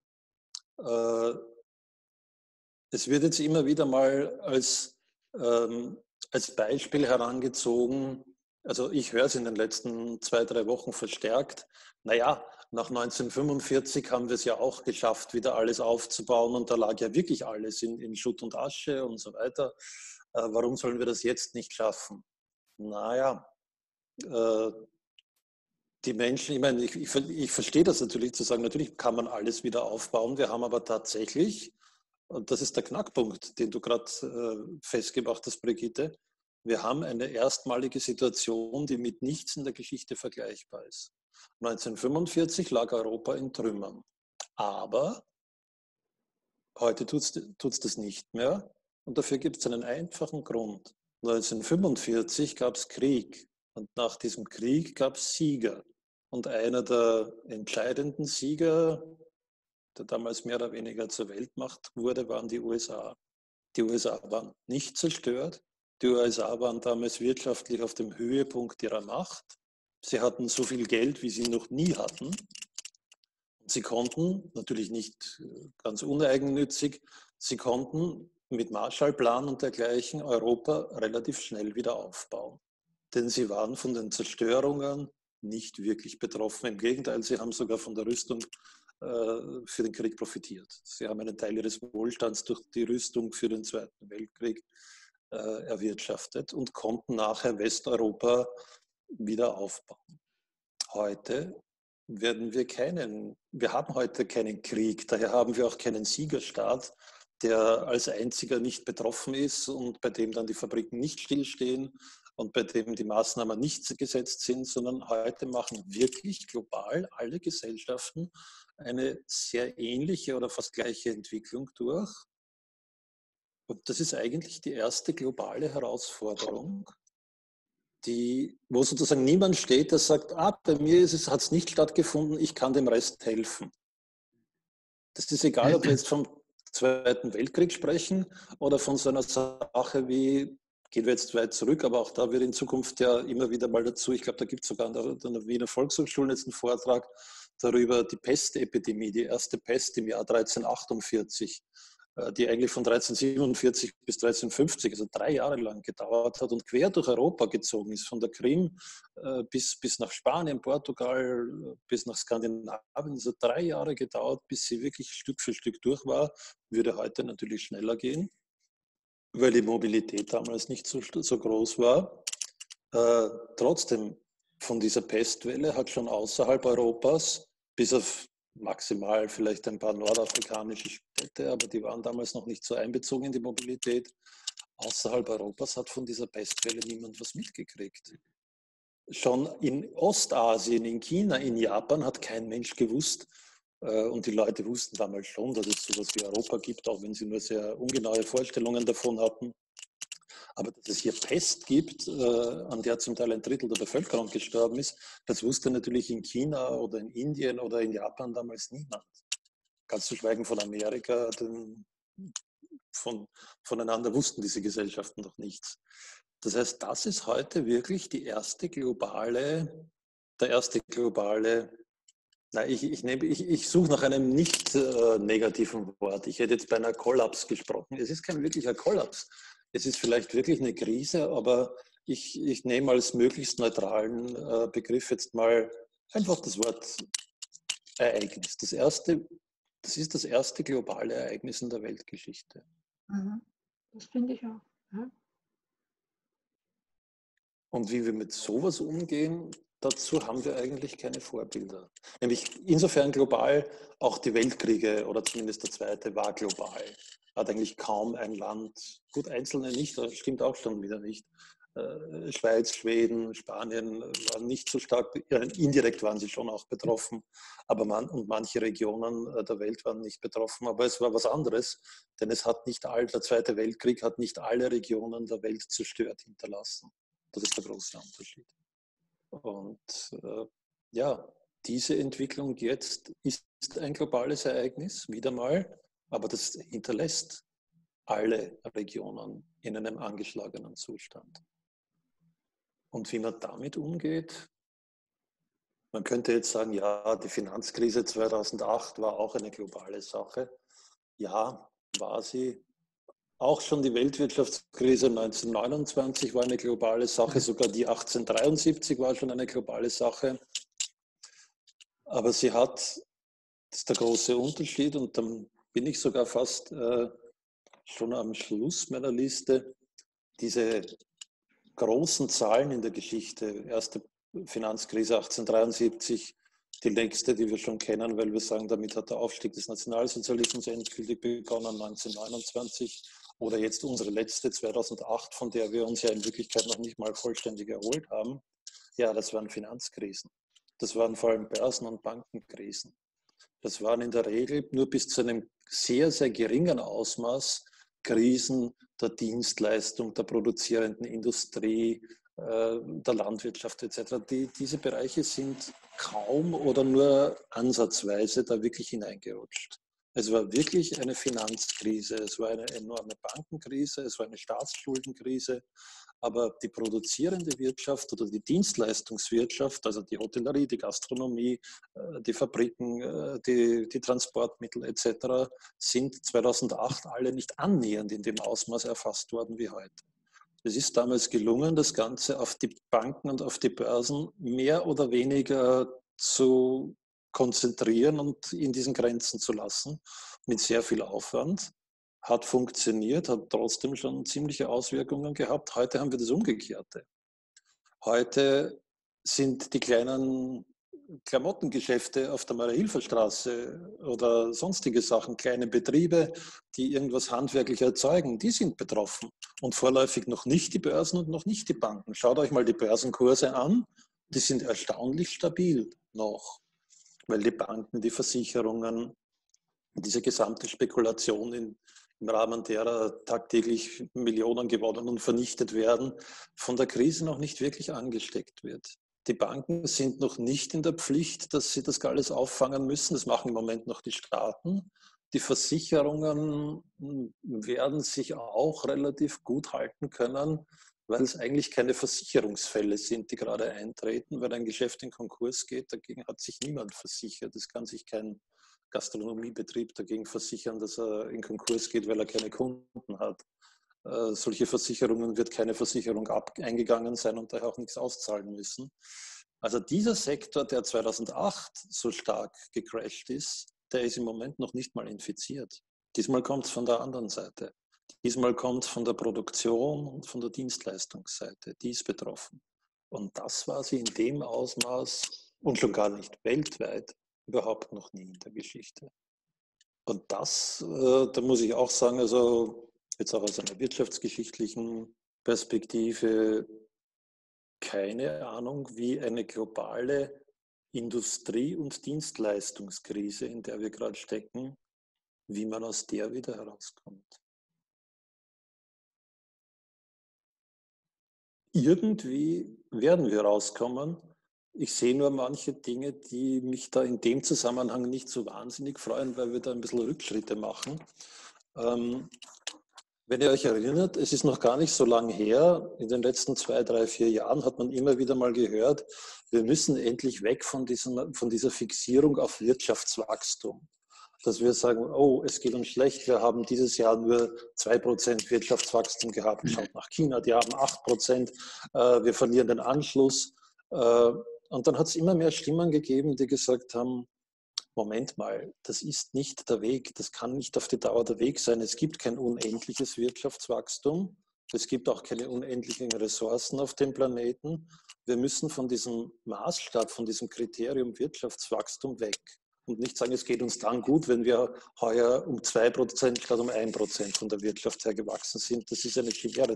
Speaker 3: Es wird jetzt immer wieder mal als Beispiel herangezogen, also ich höre es in den letzten 2-3 Wochen verstärkt, naja, nach 1945 haben wir es ja auch geschafft, wieder alles aufzubauen und da lag ja wirklich alles in Schutt und Asche und so weiter. Warum sollen wir das jetzt nicht schaffen? Naja, die Menschen, ich meine, ich verstehe das natürlich zu sagen, natürlich kann man alles wieder aufbauen. Wir haben aber tatsächlich, und das ist der Knackpunkt, den du gerade festgemacht hast, Brigitte, wir haben eine erstmalige Situation, die mit nichts in der Geschichte vergleichbar ist. 1945 lag Europa in Trümmern. Aber heute tut es das nicht mehr. Und dafür gibt es einen einfachen Grund. 1945 gab es Krieg. Und nach diesem Krieg gab es Sieger. Und einer der entscheidenden Sieger, der damals mehr oder weniger zur Weltmacht wurde, waren die USA. Die USA waren nicht zerstört. Die USA waren damals wirtschaftlich auf dem Höhepunkt ihrer Macht. Sie hatten so viel Geld, wie sie noch nie hatten. Sie konnten, natürlich nicht ganz uneigennützig, sie konnten mit Marshallplan und dergleichen Europa relativ schnell wieder aufbauen. Denn sie waren von den Zerstörungen nicht wirklich betroffen. Im Gegenteil, sie haben sogar von der Rüstung für den Krieg profitiert. Sie haben einen Teil ihres Wohlstands durch die Rüstung für den Zweiten Weltkrieg erwirtschaftet und konnten nachher Westeuropa wieder aufbauen. Heute wir haben heute keinen Krieg, daher haben wir auch keinen Siegerstaat, der als einziger nicht betroffen ist und bei dem dann die Fabriken nicht stillstehen und bei dem die Maßnahmen nicht gesetzt sind, sondern heute machen wirklich global alle Gesellschaften eine sehr ähnliche oder fast gleiche Entwicklung durch. Und das ist eigentlich die erste globale Herausforderung, wo sozusagen niemand steht, der sagt, bei mir hat es nicht stattgefunden, ich kann dem Rest helfen. Das ist egal, ob wir jetzt vom Zweiten Weltkrieg sprechen oder von so einer Sache wie, gehen wir jetzt weit zurück, aber auch da wird in Zukunft ja immer wieder mal dazu, ich glaube, da gibt es sogar an der Wiener Volkshochschule jetzt einen Vortrag darüber, die Pestepidemie, die erste Pest im Jahr 1348, die eigentlich von 1347 bis 1350, also 3 Jahre lang gedauert hat und quer durch Europa gezogen ist, von der Krim bis nach Spanien, Portugal, bis nach Skandinavien. Es hat 3 Jahre gedauert, bis sie wirklich Stück für Stück durch war. Würde heute natürlich schneller gehen, weil die Mobilität damals nicht so groß war. Trotzdem, von dieser Pestwelle hat schon außerhalb Europas, bis auf maximal vielleicht ein paar nordafrikanische Städte, aber die waren damals noch nicht so einbezogen in die Mobilität. Außerhalb Europas hat von dieser Pestwelle niemand was mitgekriegt. Schon in Ostasien, in China, in Japan hat kein Mensch gewusst, und die Leute wussten damals schon, dass es sowas wie Europa gibt, auch wenn sie nur sehr ungenaue Vorstellungen davon hatten. Aber dass es hier Pest gibt, an der zum Teil ein Drittel der Bevölkerung gestorben ist, das wusste natürlich in China oder in Indien oder in Japan damals niemand. Ganz zu schweigen von Amerika, denn voneinander wussten diese Gesellschaften doch nichts. Das heißt, das ist heute wirklich der erste globale, ich suche nach einem nicht negativen Wort. Ich hätte jetzt bei einer Kollaps gesprochen. Es ist kein wirklicher Kollaps. Es ist vielleicht wirklich eine Krise, aber ich nehme als möglichst neutralen Begriff jetzt mal einfach das Wort Ereignis. Das ist das erste globale Ereignis in der Weltgeschichte.
Speaker 2: Das finde ich auch. Ja.
Speaker 3: Und wie wir mit sowas umgehen, dazu haben wir eigentlich keine Vorbilder. Nämlich insofern global, auch die Weltkriege oder zumindest der zweite war global. Hat eigentlich kaum ein Land, gut einzelne nicht, das stimmt auch schon wieder nicht. Schweiz, Schweden, Spanien waren nicht so stark, indirekt waren sie schon auch betroffen, aber manche Regionen der Welt waren nicht betroffen. Aber es war was anderes, denn der Zweite Weltkrieg hat nicht alle Regionen der Welt zerstört hinterlassen. Das ist der große Unterschied. Und ja, diese Entwicklung jetzt ist ein globales Ereignis, wieder mal, aber das hinterlässt alle Regionen in einem angeschlagenen Zustand. Und wie man damit umgeht, man könnte jetzt sagen, ja, die Finanzkrise 2008 war auch eine globale Sache. Ja, war sie. Auch schon die Weltwirtschaftskrise 1929 war eine globale Sache, sogar die 1873 war schon eine globale Sache. Aber das ist der große Unterschied, und dann bin ich sogar fast schon am Schluss meiner Liste, diese großen Zahlen in der Geschichte, erste Finanzkrise 1873, die nächste, die wir schon kennen, weil wir sagen, damit hat der Aufstieg des Nationalsozialismus endgültig begonnen, 1929, oder jetzt unsere letzte 2008, von der wir uns ja in Wirklichkeit noch nicht mal vollständig erholt haben. Ja, das waren Finanzkrisen. Das waren vor allem Börsen- und Bankenkrisen. Das waren in der Regel nur bis zu einem sehr, sehr geringen Ausmaß Krisen der Dienstleistung, der produzierenden Industrie, der Landwirtschaft etc. Diese Bereiche sind kaum oder nur ansatzweise da wirklich hineingerutscht. Es war wirklich eine Finanzkrise, es war eine enorme Bankenkrise, es war eine Staatsschuldenkrise, aber die produzierende Wirtschaft oder die Dienstleistungswirtschaft, also die Hotellerie, die Gastronomie, die Fabriken, die Transportmittel etc., sind 2008 alle nicht annähernd in dem Ausmaß erfasst worden wie heute. Es ist damals gelungen, das Ganze auf die Banken und auf die Börsen mehr oder weniger zu konzentrieren und in diesen Grenzen zu lassen, mit sehr viel Aufwand. Hat funktioniert, hat trotzdem schon ziemliche Auswirkungen gehabt. Heute haben wir das Umgekehrte. Heute sind die kleinen Klamottengeschäfte auf der Maria-Hilfer-Straße oder sonstige Sachen, kleine Betriebe, die irgendwas handwerklich erzeugen, die sind betroffen. Und vorläufig noch nicht die Börsen und noch nicht die Banken. Schaut euch mal die Börsenkurse an, die sind erstaunlich stabil noch, weil die Banken, die Versicherungen, diese gesamte Spekulation im Rahmen derer tagtäglich Millionen gewonnen und vernichtet werden, von der Krise noch nicht wirklich angesteckt wird. Die Banken sind noch nicht in der Pflicht, dass sie das alles auffangen müssen. Das machen im Moment noch die Staaten. Die Versicherungen werden sich auch relativ gut halten können, weil es eigentlich keine Versicherungsfälle sind, die gerade eintreten, weil ein Geschäft in Konkurs geht. Dagegen hat sich niemand versichert. Es kann sich kein Gastronomiebetrieb dagegen versichern, dass er in Konkurs geht, weil er keine Kunden hat. Solche Versicherungen wird keine Versicherung eingegangen sein und daher auch nichts auszahlen müssen. Also dieser Sektor, der 2008 so stark gecrashed ist, der ist im Moment noch nicht mal infiziert. Diesmal kommt es von der anderen Seite. Diesmal kommt es von der Produktion und von der Dienstleistungsseite. Die ist betroffen. Und das war sie in dem Ausmaß und schon gar nicht weltweit überhaupt noch nie in der Geschichte. Und das, da muss ich auch sagen, also jetzt auch aus einer wirtschaftsgeschichtlichen Perspektive, keine Ahnung, wie eine globale Industrie- und Dienstleistungskrise, in der wir gerade stecken, wie man aus der wieder herauskommt. Irgendwie werden wir rauskommen. Ich sehe nur manche Dinge, die mich da in dem Zusammenhang nicht so wahnsinnig freuen, weil wir da ein bisschen Rückschritte machen. Wenn ihr euch erinnert, es ist noch gar nicht so lange her, in den letzten 2, 3, 4 Jahren hat man immer wieder mal gehört, wir müssen endlich weg von dieser Fixierung auf Wirtschaftswachstum. Dass wir sagen, oh, es geht uns schlecht, wir haben dieses Jahr nur 2% Wirtschaftswachstum gehabt. Schaut nach China, die haben 8%, wir verlieren den Anschluss. Und dann hat es immer mehr Stimmen gegeben, die gesagt haben, Moment mal, das ist nicht der Weg, das kann nicht auf die Dauer der Weg sein. Es gibt kein unendliches Wirtschaftswachstum, es gibt auch keine unendlichen Ressourcen auf dem Planeten. Wir müssen von diesem Maßstab, von diesem Kriterium Wirtschaftswachstum weg und nicht sagen, es geht uns dann gut, wenn wir heuer um 2% statt um 1% von der Wirtschaft her gewachsen sind. Das ist eine Chimäre,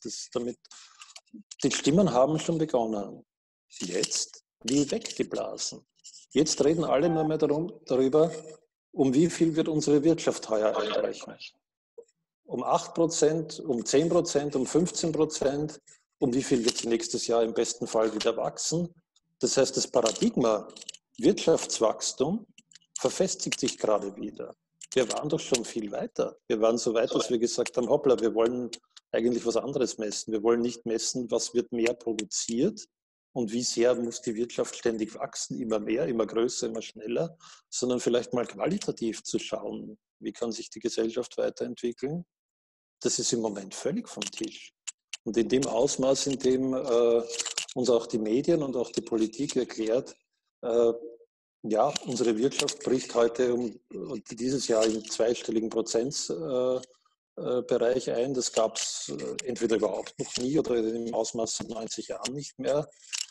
Speaker 3: die Stimmen haben schon begonnen. Jetzt wie weggeblasen. Jetzt reden alle nur mehr darüber, um wie viel wird unsere Wirtschaft heuer einbrechen. Um 8%, um 10%, um 15%, um wie viel wird sie nächstes Jahr im besten Fall wieder wachsen. Das heißt, das Paradigma Wirtschaftswachstum verfestigt sich gerade wieder. Wir waren doch schon viel weiter. Wir waren so weit, dass wir gesagt haben, hoppla, wir wollen eigentlich was anderes messen. Wir wollen nicht messen, was wird mehr produziert und wie sehr muss die Wirtschaft ständig wachsen, immer mehr, immer größer, immer schneller, sondern vielleicht mal qualitativ zu schauen, wie kann sich die Gesellschaft weiterentwickeln. Das ist im Moment völlig vom Tisch. Und in dem Ausmaß, in dem uns auch die Medien und auch die Politik erklärt, ja, unsere Wirtschaft bricht heute dieses Jahr im zweistelligen Prozentbereich ein. Das gab es entweder überhaupt noch nie oder im Ausmaß seit 90 Jahren nicht mehr.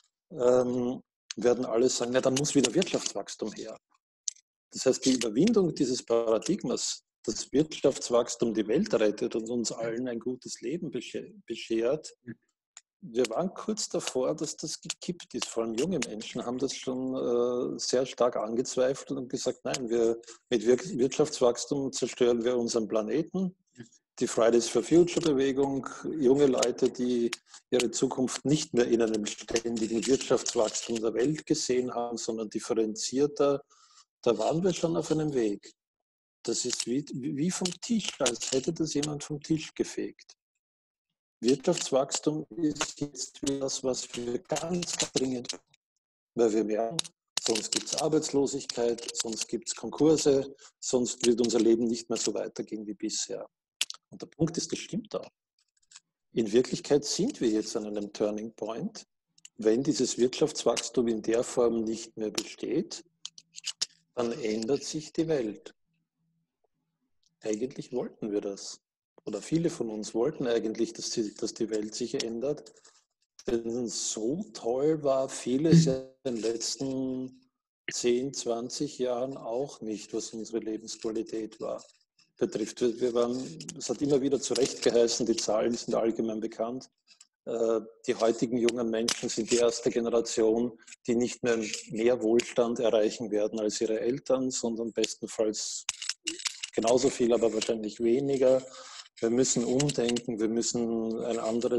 Speaker 3: Werden alle sagen, na, dann muss wieder Wirtschaftswachstum her. Das heißt, die Überwindung dieses Paradigmas, dass Wirtschaftswachstum die Welt rettet und uns allen ein gutes Leben beschert, wir waren kurz davor, dass das gekippt ist. Vor allem junge Menschen haben das schon sehr stark angezweifelt und gesagt, nein, mit Wirtschaftswachstum zerstören wir unseren Planeten. Die Fridays for Future Bewegung, junge Leute, die ihre Zukunft nicht mehr in einem ständigen Wirtschaftswachstum der Welt gesehen haben, sondern differenzierter, da waren wir schon auf einem Weg. Das ist wie vom Tisch, als hätte das jemand vom Tisch gefegt. Wirtschaftswachstum ist jetzt das, was wir ganz dringend, weil wir merken, sonst gibt es Arbeitslosigkeit, sonst gibt es Konkurse, sonst wird unser Leben nicht mehr so weitergehen wie bisher. Und der Punkt ist, das stimmt auch. In Wirklichkeit sind wir jetzt an einem Turning Point. Wenn dieses Wirtschaftswachstum in der Form nicht mehr besteht, dann ändert sich die Welt. Eigentlich wollten wir das. Oder viele von uns wollten eigentlich, dass die Welt sich ändert. Denn so toll war vieles in den letzten 10, 20 Jahren auch nicht, was unsere Lebensqualität betrifft. Es hat immer wieder zu Recht geheißen, die Zahlen sind allgemein bekannt. Die heutigen jungen Menschen sind die erste Generation, die nicht mehr Wohlstand erreichen werden als ihre Eltern, sondern bestenfalls genauso viel, aber wahrscheinlich weniger. Wir müssen umdenken, wir werden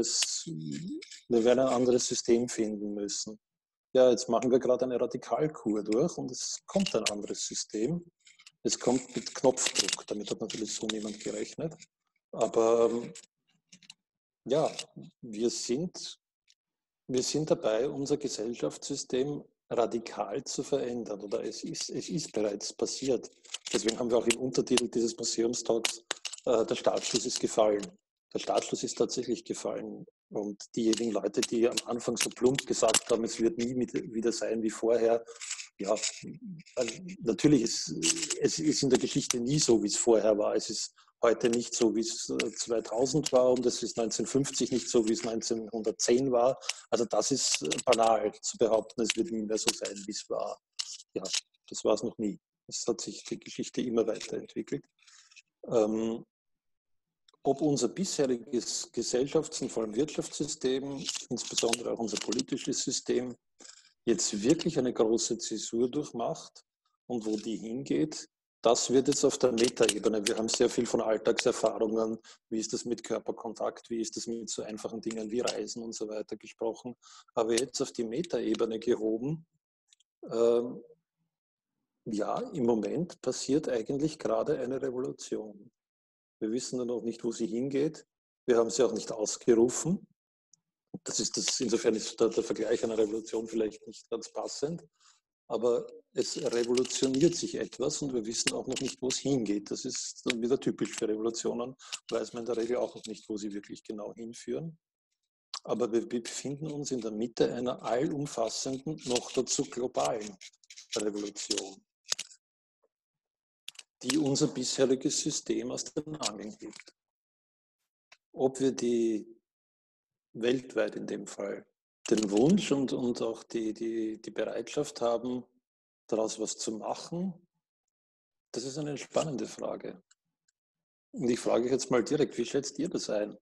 Speaker 3: ein anderes System finden müssen. Ja, jetzt machen wir gerade eine Radikalkur durch und es kommt ein anderes System. Es kommt mit Knopfdruck, damit hat natürlich so niemand gerechnet. Aber ja, wir sind dabei, unser Gesellschaftssystem radikal zu verändern. Oder es ist bereits passiert. Deswegen haben wir auch im Untertitel dieses Museumstags, der Startschuss ist gefallen. Der Startschuss ist tatsächlich gefallen. Und diejenigen Leute, die am Anfang so plump gesagt haben, es wird nie wieder sein wie vorher, ja, natürlich es ist in der Geschichte nie so, wie es vorher war. Es ist heute nicht so, wie es 2000 war und es ist 1950 nicht so, wie es 1910 war. Also das ist banal zu behaupten, es wird nie mehr so sein, wie es war. Ja, das war es noch nie. Es hat sich die Geschichte immer weiterentwickelt. Ob unser bisheriges Gesellschafts- und vor allem Wirtschaftssystem, insbesondere auch unser politisches System, jetzt wirklich eine große Zäsur durchmacht und wo die hingeht, das wird jetzt auf der Metaebene. Wir haben sehr viel von Alltagserfahrungen, wie ist das mit Körperkontakt, wie ist das mit so einfachen Dingen wie Reisen und so weiter gesprochen, aber jetzt auf die Metaebene gehoben. Ja, im Moment passiert eigentlich gerade eine Revolution. Wir wissen nur noch nicht, wo sie hingeht. Wir haben sie auch nicht ausgerufen. Insofern ist der Vergleich einer Revolution vielleicht nicht ganz passend. Aber es revolutioniert sich etwas und wir wissen auch noch nicht, wo es hingeht. Das ist dann wieder typisch für Revolutionen, weiß man in der Regel auch noch nicht, wo sie wirklich genau hinführen. Aber wir befinden uns in der Mitte einer allumfassenden, noch dazu globalen Revolution. die unser bisheriges System aus den Angeln hebt. Ob wir die weltweit in dem Fall den Wunsch und auch die Bereitschaft haben, daraus was zu machen, das ist eine spannende Frage. Und ich frage euch jetzt mal direkt, wie schätzt ihr das ein?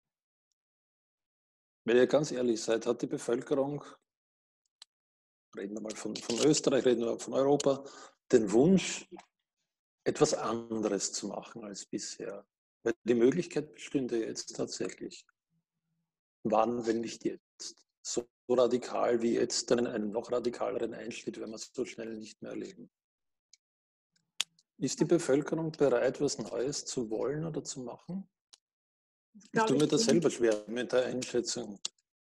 Speaker 3: Wenn ihr ganz ehrlich seid, hat die Bevölkerung, reden wir mal von Österreich, reden wir von Europa, den Wunsch, etwas anderes zu machen als bisher? Weil die Möglichkeit bestünde jetzt tatsächlich. Wann, wenn nicht jetzt? So radikal wie jetzt, einen noch radikaleren Einschnitt werden wir so schnell nicht mehr erleben. Ist die Bevölkerung bereit, was Neues zu wollen oder zu machen? Ich tue mir das selber schwer mit der Einschätzung.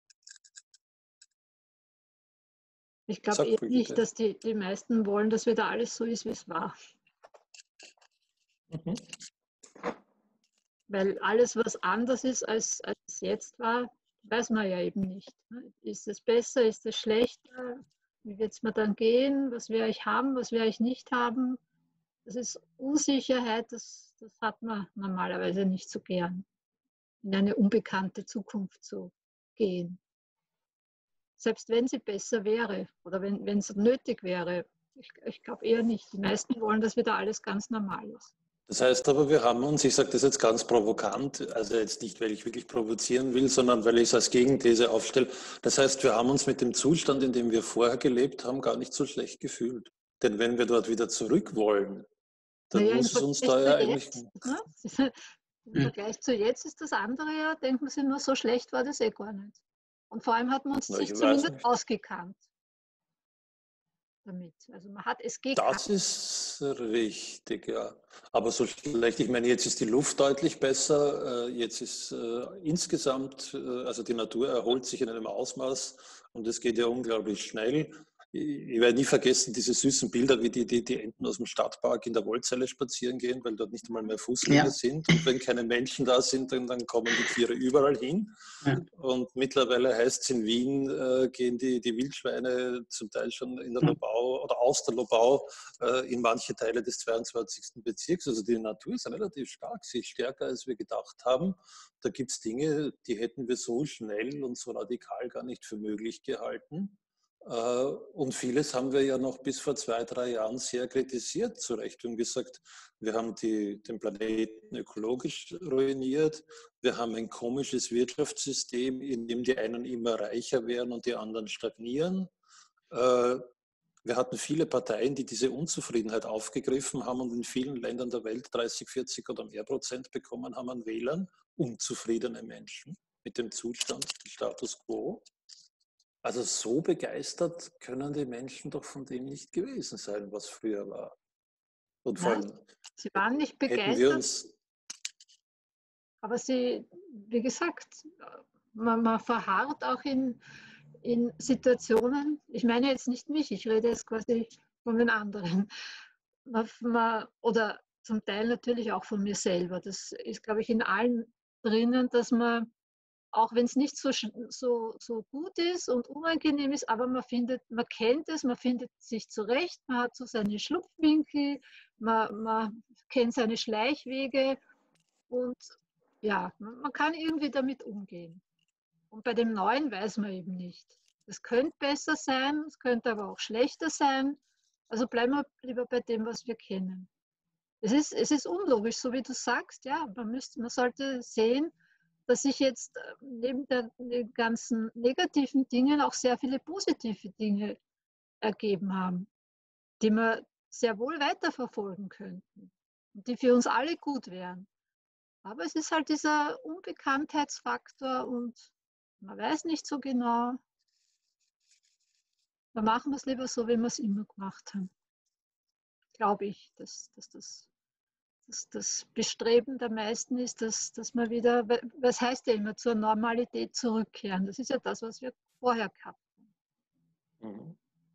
Speaker 2: Ich glaube eher nicht, dass die meisten wollen, dass wieder alles so ist, wie es war.
Speaker 3: Mhm.
Speaker 2: Weil alles, was anders ist, als es jetzt war, weiß man ja eben nicht. Ist es besser, ist es schlechter? Wie wird es mir dann gehen? Was werde ich haben, was werde ich nicht haben? Das ist Unsicherheit, das hat man normalerweise nicht so gern, in eine unbekannte Zukunft zu gehen. Selbst wenn sie besser wäre oder wenn es nötig wäre. Ich glaube eher nicht. Die meisten wollen, dass wieder alles ganz normal ist.
Speaker 3: Das heißt aber, wir haben uns, ich sage das jetzt ganz provokant, also jetzt nicht, weil ich wirklich provozieren will, sondern weil ich es als Gegenthese aufstelle. Das heißt, wir haben uns mit dem Zustand, in dem wir vorher gelebt haben, gar nicht so schlecht gefühlt. Denn wenn wir dort wieder zurück wollen, dann muss es uns da ja eigentlich...
Speaker 2: Im Vergleich zu jetzt ist das andere ja, denkt man sich nur, so schlecht war das gar nicht. Und vor allem hat man sich zumindest ausgekannt damit. Also man hat es gekannt.
Speaker 3: Das ist richtig, ja. Aber so schlecht, ich meine, jetzt ist die Luft deutlich besser, jetzt ist insgesamt, also die Natur erholt sich in einem Ausmaß und es geht ja unglaublich schnell. Ich werde nie vergessen, diese süßen Bilder, wie die Enten aus dem Stadtpark in der Wollzeile spazieren gehen, weil dort nicht einmal mehr Fußgänger sind. Und wenn keine Menschen da sind, dann kommen die Tiere überall hin. Ja. Und mittlerweile heißt es, in Wien gehen die Wildschweine zum Teil schon in der Lobau oder aus der Lobau in manche Teile des 22. Bezirks. Also die Natur ist relativ stark, sie ist stärker, als wir gedacht haben. Da gibt es Dinge, die hätten wir so schnell und so radikal gar nicht für möglich gehalten. Und vieles haben wir ja noch bis vor 2, 3 Jahren sehr kritisiert, zu Recht, und gesagt, wir haben den Planeten ökologisch ruiniert, wir haben ein komisches Wirtschaftssystem, in dem die einen immer reicher werden und die anderen stagnieren. Wir hatten viele Parteien, die diese Unzufriedenheit aufgegriffen haben und in vielen Ländern der Welt 30, 40 oder mehr Prozent bekommen haben an Wählern, unzufriedene Menschen mit dem Zustand, dem Status quo. Also so begeistert können die Menschen doch von dem nicht gewesen sein, was früher war. Und vor allem,
Speaker 2: sie waren nicht begeistert, aber sie, wie gesagt, man verharrt auch in Situationen, ich meine jetzt nicht mich, ich rede jetzt quasi von den anderen, oder zum Teil natürlich auch von mir selber. Das ist, glaube ich, in allen drinnen, dass man, auch wenn es nicht so gut ist und unangenehm ist, aber man kennt es, man findet sich zurecht, man hat so seine Schlupfwinkel, man kennt seine Schleichwege und ja, man kann irgendwie damit umgehen. Und bei dem Neuen weiß man eben nicht. Es könnte besser sein, es könnte aber auch schlechter sein. Also bleiben wir lieber bei dem, was wir kennen. Es ist unlogisch, so wie du sagst, ja, man sollte sehen, dass sich jetzt neben den ganzen negativen Dingen auch sehr viele positive Dinge ergeben haben, die wir sehr wohl weiterverfolgen könnten und die für uns alle gut wären. Aber es ist halt dieser Unbekanntheitsfaktor und man weiß nicht so genau. Dann machen wir es lieber so, wie wir es immer gemacht haben. Glaube ich, dass das Bestreben der meisten ist, dass man wieder, was heißt ja immer, zur Normalität zurückkehren. Das ist ja das, was wir vorher gehabt haben.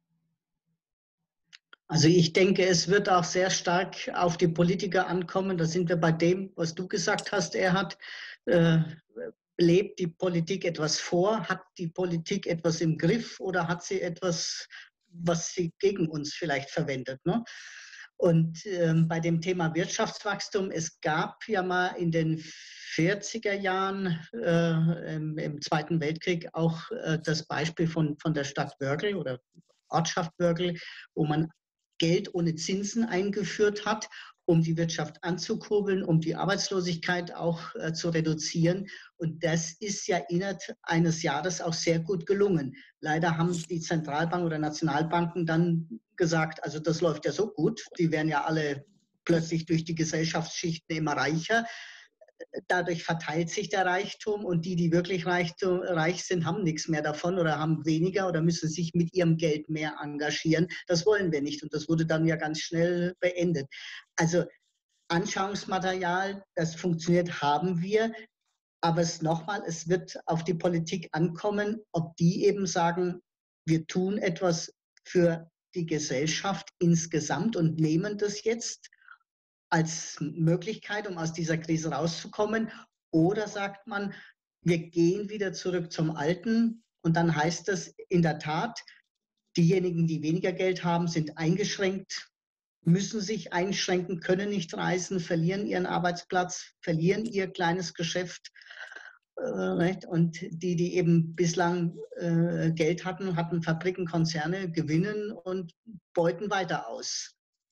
Speaker 4: Also ich denke, es wird auch sehr stark auf die Politiker ankommen. Da sind wir bei dem, was du gesagt hast, Erhard. Lebt die Politik etwas vor? Hat die Politik etwas im Griff oder hat sie etwas, was sie gegen uns vielleicht verwendet? Ne? Und bei dem Thema Wirtschaftswachstum, es gab ja mal in den 40er Jahren im Zweiten Weltkrieg auch das Beispiel von der Stadt Wörgl oder Ortschaft Wörgl, wo man Geld ohne Zinsen eingeführt hat, um die Wirtschaft anzukurbeln, um die Arbeitslosigkeit auch zu reduzieren. Und das ist ja innerhalb eines Jahres auch sehr gut gelungen. Leider haben die Zentralbanken oder Nationalbanken dann gesagt, also das läuft ja so gut, die werden ja alle plötzlich durch die Gesellschaftsschichten immer reicher. Dadurch verteilt sich der Reichtum und die wirklich reich sind, haben nichts mehr davon oder haben weniger oder müssen sich mit ihrem Geld mehr engagieren. Das wollen wir nicht und das wurde dann ja ganz schnell beendet. Also Anschauungsmaterial, das funktioniert, haben wir. Aber es wird auf die Politik ankommen, ob die eben sagen, wir tun etwas für die Gesellschaft insgesamt und nehmen das jetzt als Möglichkeit, um aus dieser Krise rauszukommen. Oder sagt man, wir gehen wieder zurück zum Alten und dann heißt es in der Tat, diejenigen, die weniger Geld haben, sind eingeschränkt, müssen sich einschränken, können nicht reisen, verlieren ihren Arbeitsplatz, verlieren ihr kleines Geschäft. Und die eben bislang Geld hatten Fabriken, Konzerne, gewinnen und beuten weiter aus.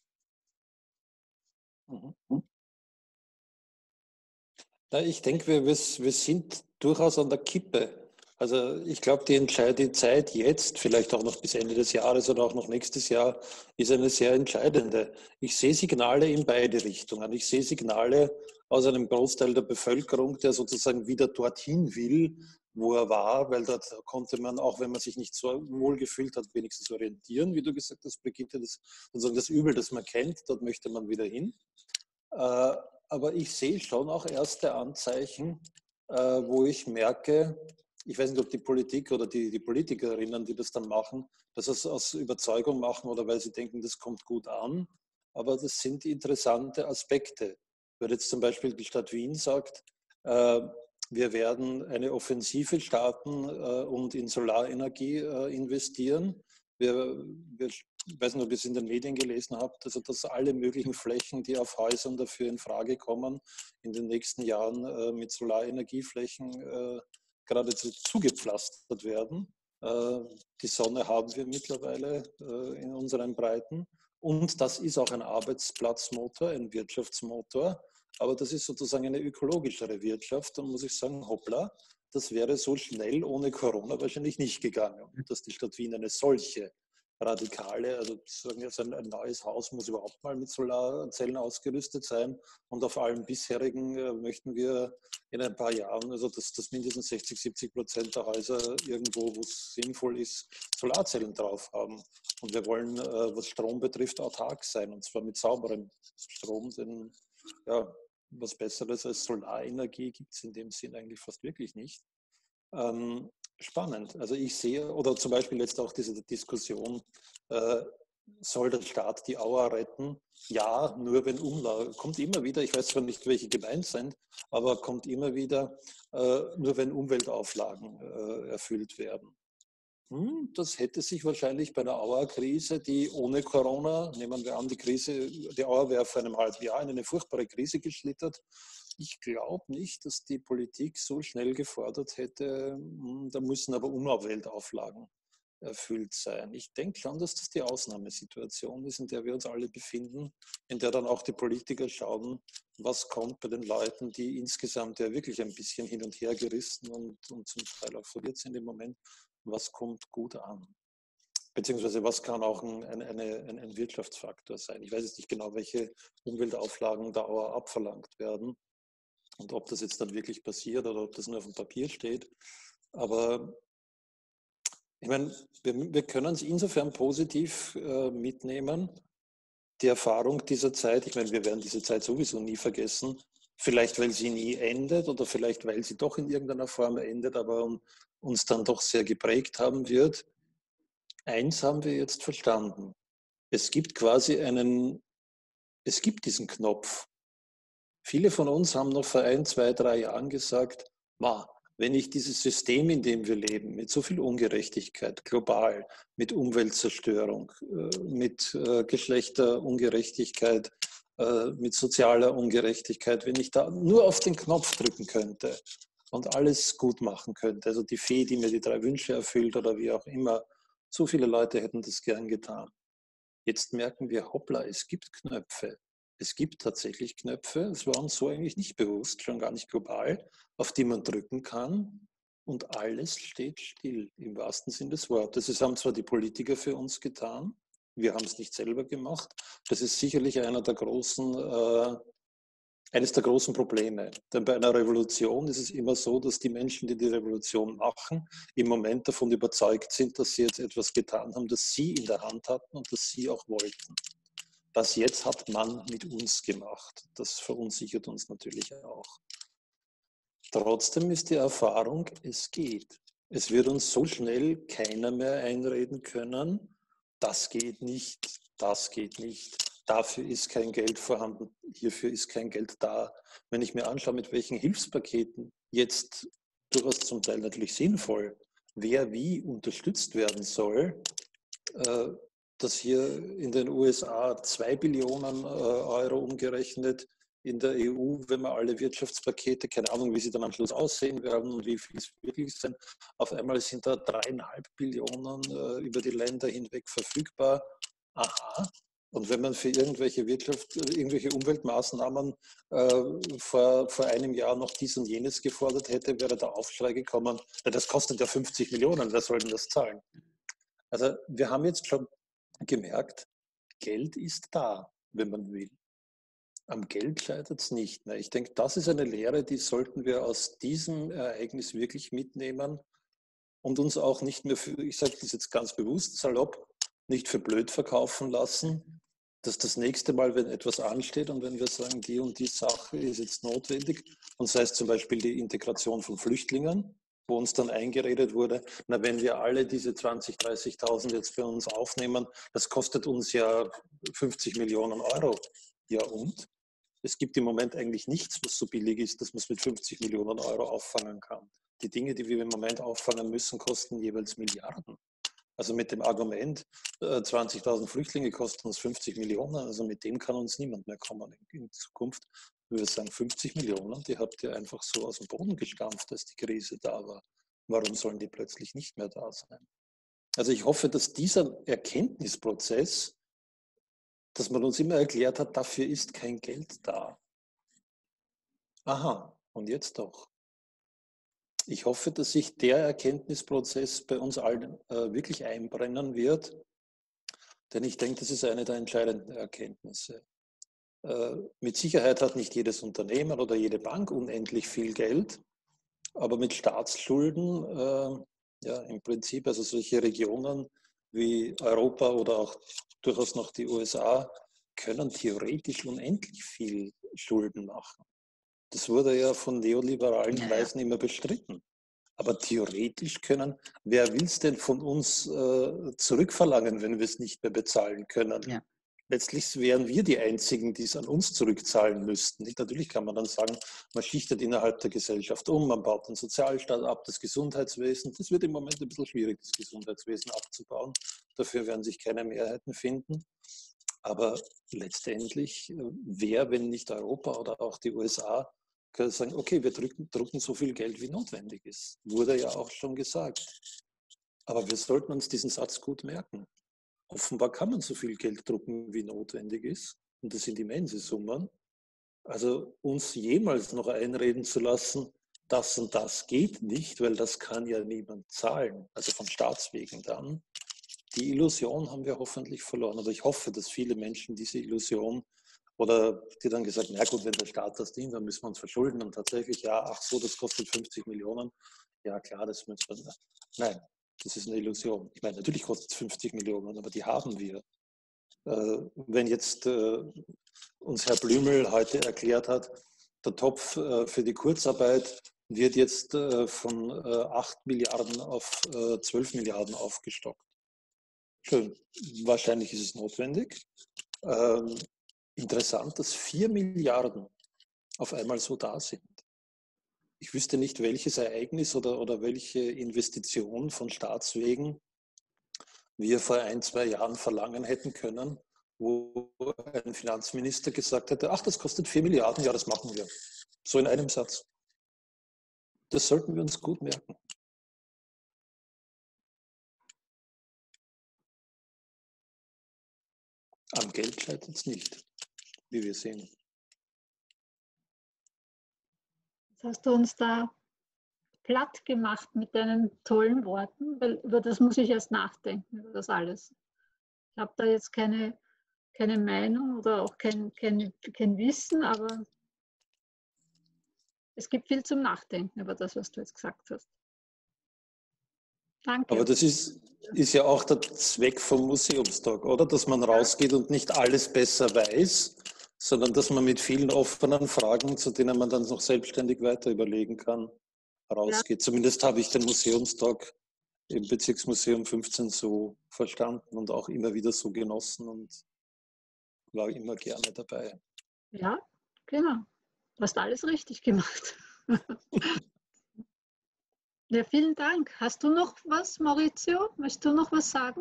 Speaker 3: Ja, ich denke, wir sind durchaus an der Kippe. Also ich glaube, die Zeit jetzt, vielleicht auch noch bis Ende des Jahres oder auch noch nächstes Jahr, ist eine sehr entscheidende. Ich sehe Signale in beide Richtungen. Ich sehe Signale aus einem Großteil der Bevölkerung, der sozusagen wieder dorthin will, wo er war, weil dort konnte man, auch wenn man sich nicht so wohl gefühlt hat, wenigstens orientieren, wie du gesagt hast, Brigitte, sozusagen das Übel, das man kennt, dort möchte man wieder hin. Aber ich sehe schon auch erste Anzeichen, wo ich merke, ich weiß nicht, ob die Politik oder die Politikerinnen, die das dann machen, das aus Überzeugung machen oder weil sie denken, das kommt gut an. Aber das sind interessante Aspekte. Wenn jetzt zum Beispiel die Stadt Wien sagt, wir werden eine Offensive starten und in Solarenergie investieren. Ich weiß nicht, ob ihr es in den Medien gelesen habt, also dass alle möglichen Flächen, die auf Häusern dafür in Frage kommen, in den nächsten Jahren mit Solarenergieflächen geradezu zugepflastert werden. Die Sonne haben wir mittlerweile in unseren Breiten. Und das ist auch ein Arbeitsplatzmotor, ein Wirtschaftsmotor. Aber das ist sozusagen eine ökologischere Wirtschaft. Da muss ich sagen, hoppla, das wäre so schnell ohne Corona wahrscheinlich nicht gegangen. Dass die Stadt Wien eine solche radikale, also sozusagen ein neues Haus muss überhaupt mal mit Solarzellen ausgerüstet sein. Und auf allen bisherigen möchten wir in ein paar Jahren, also dass mindestens 60-70% der Häuser irgendwo, wo es sinnvoll ist, Solarzellen drauf haben. Und wir wollen, was Strom betrifft, autark sein, und zwar mit sauberem Strom, denn ja, was Besseres als Solarenergie gibt es in dem Sinn eigentlich fast wirklich nicht. Spannend. Also ich sehe, oder zum Beispiel jetzt auch diese Diskussion, soll der Staat die Auer retten? Ja, nur wenn Umlagen, kommt immer wieder, ich weiß zwar nicht, welche gemeint sind, aber kommt immer wieder, nur wenn Umweltauflagen erfüllt werden. Das hätte sich wahrscheinlich bei der Auer-Krise, die ohne Corona, nehmen wir an, die Auer wäre vor einem halben Jahr in eine furchtbare Krise geschlittert. Ich glaube nicht, dass die Politik so schnell gefordert hätte, da müssen aber Umweltauflagen erfüllt sein. Ich denke schon, dass das die Ausnahmesituation ist, in der wir uns alle befinden, in der dann auch die Politiker schauen, was kommt bei den Leuten, die insgesamt ja wirklich ein bisschen hin und her gerissen und zum Teil auch verwirrt sind im Moment, was kommt gut an. Beziehungsweise was kann auch ein Wirtschaftsfaktor sein. Ich weiß jetzt nicht genau, welche Umweltauflagen da abverlangt werden und ob das jetzt dann wirklich passiert oder ob das nur auf dem Papier steht. Aber ich meine, wir können es insofern positiv mitnehmen, die Erfahrung dieser Zeit. Ich meine, wir werden diese Zeit sowieso nie vergessen. Vielleicht, weil sie nie endet oder vielleicht, weil sie doch in irgendeiner Form endet, aber uns dann doch sehr geprägt haben wird. Eins haben wir jetzt verstanden. Es gibt quasi es gibt diesen Knopf. Viele von uns haben noch vor 1, 2, 3 Jahren gesagt, Wenn ich dieses System, in dem wir leben, mit so viel Ungerechtigkeit, global, mit Umweltzerstörung, mit Geschlechterungerechtigkeit, mit sozialer Ungerechtigkeit, wenn ich da nur auf den Knopf drücken könnte und alles gut machen könnte, also die Fee, die mir die 3 Wünsche erfüllt oder wie auch immer, so viele Leute hätten das gern getan. Jetzt merken wir, hoppla, es gibt Knöpfe. Es gibt tatsächlich Knöpfe, es war uns so eigentlich nicht bewusst, schon gar nicht global, auf die man drücken kann und alles steht still, im wahrsten Sinn des Wortes. Das haben zwar die Politiker für uns getan, wir haben es nicht selber gemacht. Das ist sicherlich eines der großen Probleme. Denn bei einer Revolution ist es immer so, dass die Menschen, die die Revolution machen, im Moment davon überzeugt sind, dass sie jetzt etwas getan haben, das sie in der Hand hatten und das sie auch wollten. Das jetzt hat man mit uns gemacht. Das verunsichert uns natürlich auch. Trotzdem ist die Erfahrung, es geht. Es wird uns so schnell keiner mehr einreden können, das geht nicht, das geht nicht, dafür ist kein Geld vorhanden, hierfür ist kein Geld da. Wenn ich mir anschaue, mit welchen Hilfspaketen jetzt durchaus zum Teil natürlich sinnvoll, wer wie unterstützt werden soll, dass hier in den USA 2 Billionen Euro umgerechnet, in der EU, wenn man alle Wirtschaftspakete, keine Ahnung, wie sie dann am Schluss aussehen werden und wie viel es wirklich sind, auf einmal sind da 3,5 Billionen über die Länder hinweg verfügbar. Aha. Und wenn man für irgendwelche Umweltmaßnahmen vor einem Jahr noch dies und jenes gefordert hätte, wäre der Aufschrei gekommen, das kostet ja 50 Millionen, wer soll denn das zahlen? Also wir haben jetzt schon gemerkt, Geld ist da, wenn man will. Am Geld scheitert es nicht. Ich denke, das ist eine Lehre, die sollten wir aus diesem Ereignis wirklich mitnehmen und uns auch nicht mehr für, ich sage das jetzt ganz bewusst, salopp, nicht für blöd verkaufen lassen, dass das nächste Mal, wenn etwas ansteht und wenn wir sagen, die und die Sache ist jetzt notwendig, und sei es zum Beispiel die Integration von Flüchtlingen, wo uns dann eingeredet wurde, na, wenn wir alle diese 20.000, 30.000 jetzt bei uns aufnehmen, das kostet uns ja 50 Millionen Euro. Ja und? Es gibt im Moment eigentlich nichts, was so billig ist, dass man es mit 50 Millionen Euro auffangen kann. Die Dinge, die wir im Moment auffangen müssen, kosten jeweils Milliarden. Also mit dem Argument, 20.000 Flüchtlinge kosten uns 50 Millionen, also mit dem kann uns niemand mehr kommen in Zukunft. Wir sagen 50 Millionen, die habt ihr einfach so aus dem Boden gestampft, als die Krise da war. Warum sollen die plötzlich nicht mehr da sein? Also ich hoffe, dass dieser Erkenntnisprozess, dass man uns immer erklärt hat, dafür ist kein Geld da. Aha, und jetzt doch. Ich hoffe, dass sich der Erkenntnisprozess bei uns allen wirklich einbrennen wird, denn ich denke, das ist eine der entscheidenden Erkenntnisse. Mit Sicherheit hat nicht jedes Unternehmen oder jede Bank unendlich viel Geld, aber mit Staatsschulden, ja, im Prinzip, also solche Regionen wie Europa oder auch durchaus noch die USA, können theoretisch unendlich viel Schulden machen. Das wurde ja von neoliberalen Kreisen immer bestritten. Aber theoretisch können, wer will es denn von uns zurückverlangen, wenn wir es nicht mehr bezahlen können? Ja. Letztlich wären wir die Einzigen, die es an uns zurückzahlen müssten. Natürlich kann man dann sagen, man schichtet innerhalb der Gesellschaft um, man baut den Sozialstaat ab, das Gesundheitswesen. Das wird im Moment ein bisschen schwierig, das Gesundheitswesen abzubauen. Dafür werden sich keine Mehrheiten finden. Aber letztendlich, wer, wenn nicht Europa oder auch die USA, können sagen, okay, wir drucken so viel Geld, wie notwendig ist. Wurde ja auch schon gesagt. Aber wir sollten uns diesen Satz gut merken. Offenbar kann man so viel Geld drucken, wie notwendig ist. Und das sind immense Summen. Also uns jemals noch einreden zu lassen, das und das geht nicht, weil das kann ja niemand zahlen. Also von Staatswegen dann. Die Illusion haben wir hoffentlich verloren. Aber ich hoffe, dass viele Menschen diese Illusion oder die dann gesagt, na gut, wenn der Staat das dient, dann müssen wir uns verschulden. Und tatsächlich, ja, ach so, das kostet 50 Millionen. Ja klar, das müssen wir. Nein, das ist eine Illusion. Ich meine, natürlich kostet es 50 Millionen, aber die haben wir. Wenn jetzt uns Herr Blümel heute erklärt hat, der Topf für die Kurzarbeit wird jetzt von 8 Milliarden auf 12 Milliarden aufgestockt. Schön, wahrscheinlich ist es notwendig. Interessant, dass 4 Milliarden auf einmal so da sind. ich wüsste nicht, welches Ereignis oder welche Investition von Staatswegen wir vor 1, 2 Jahren verlangen hätten können, wo ein Finanzminister gesagt hätte, ach, das kostet 4 Milliarden, ja, das machen wir. So in einem Satz. Das sollten wir uns gut merken. Am Geld scheitert es nicht, wie wir sehen.
Speaker 2: Jetzt hast du uns da platt gemacht mit deinen tollen Worten, weil über das muss ich erst nachdenken, über das alles. Ich habe da jetzt keine Meinung oder auch kein Wissen, aber es gibt viel zum Nachdenken über das, was du jetzt gesagt hast. Danke.
Speaker 3: Aber das ist ja auch der Zweck vom Museumstag, oder? Dass man rausgeht und nicht alles besser weiß, sondern dass man mit vielen offenen Fragen, zu denen man dann noch selbstständig weiter überlegen kann, rausgeht. Ja. Zumindest habe ich den Museumstag im Bezirksmuseum 15 so verstanden und auch immer wieder so genossen und war immer gerne dabei.
Speaker 2: Ja, genau. Du hast alles richtig gemacht. Ja, vielen Dank. Hast du noch was, Maurizio? Möchtest du noch was sagen?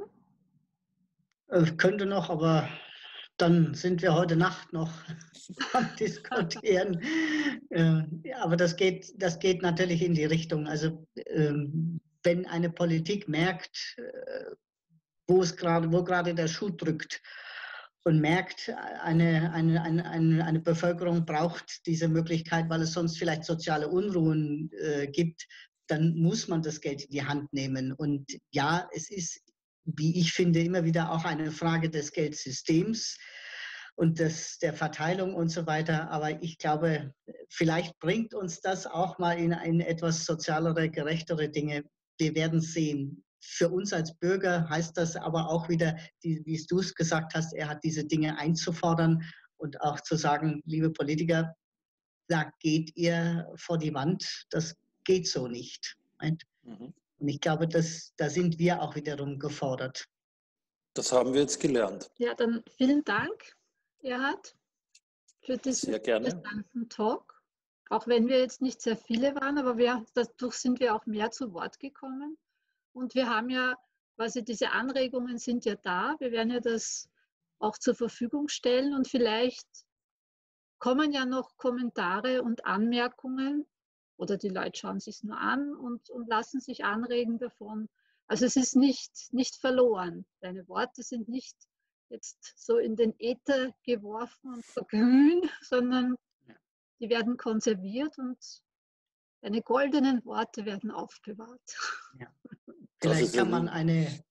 Speaker 4: Ich könnte noch, aber dann sind wir heute Nacht noch am Diskutieren. Aber das geht natürlich in die Richtung. Also wenn eine Politik merkt, wo gerade der Schuh drückt und merkt, eine Bevölkerung braucht diese Möglichkeit, weil es sonst vielleicht soziale Unruhen gibt, dann muss man das Geld in die Hand nehmen. Und ja, es ist, wie ich finde, immer wieder auch eine Frage des Geldsystems und der Verteilung und so weiter. Aber ich glaube, vielleicht bringt uns das auch mal in etwas sozialere, gerechtere Dinge. Wir werden sehen. Für uns als Bürger heißt das aber auch wieder, wie du es gesagt hast, er hat diese Dinge einzufordern und auch zu sagen, liebe Politiker, da geht ihr vor die Wand, das geht so nicht. Und ich glaube, da sind wir auch wiederum gefordert.
Speaker 3: Das haben wir jetzt gelernt.
Speaker 2: Ja, dann vielen Dank, Erhard, für diesen
Speaker 3: sehr gerne.
Speaker 2: interessanten Talk. Auch wenn wir jetzt nicht sehr viele waren, aber dadurch sind wir auch mehr zu Wort gekommen. Und wir haben ja quasi diese Anregungen sind ja da. Wir werden ja das auch zur Verfügung stellen und vielleicht kommen ja noch Kommentare und Anmerkungen oder die Leute schauen sich es nur an und lassen sich anregen davon. Also es ist nicht verloren. Deine Worte sind nicht jetzt so in den Äther geworfen und verglühen, sondern die werden konserviert und deine goldenen Worte werden aufbewahrt.
Speaker 4: Ja. Vielleicht kann man eine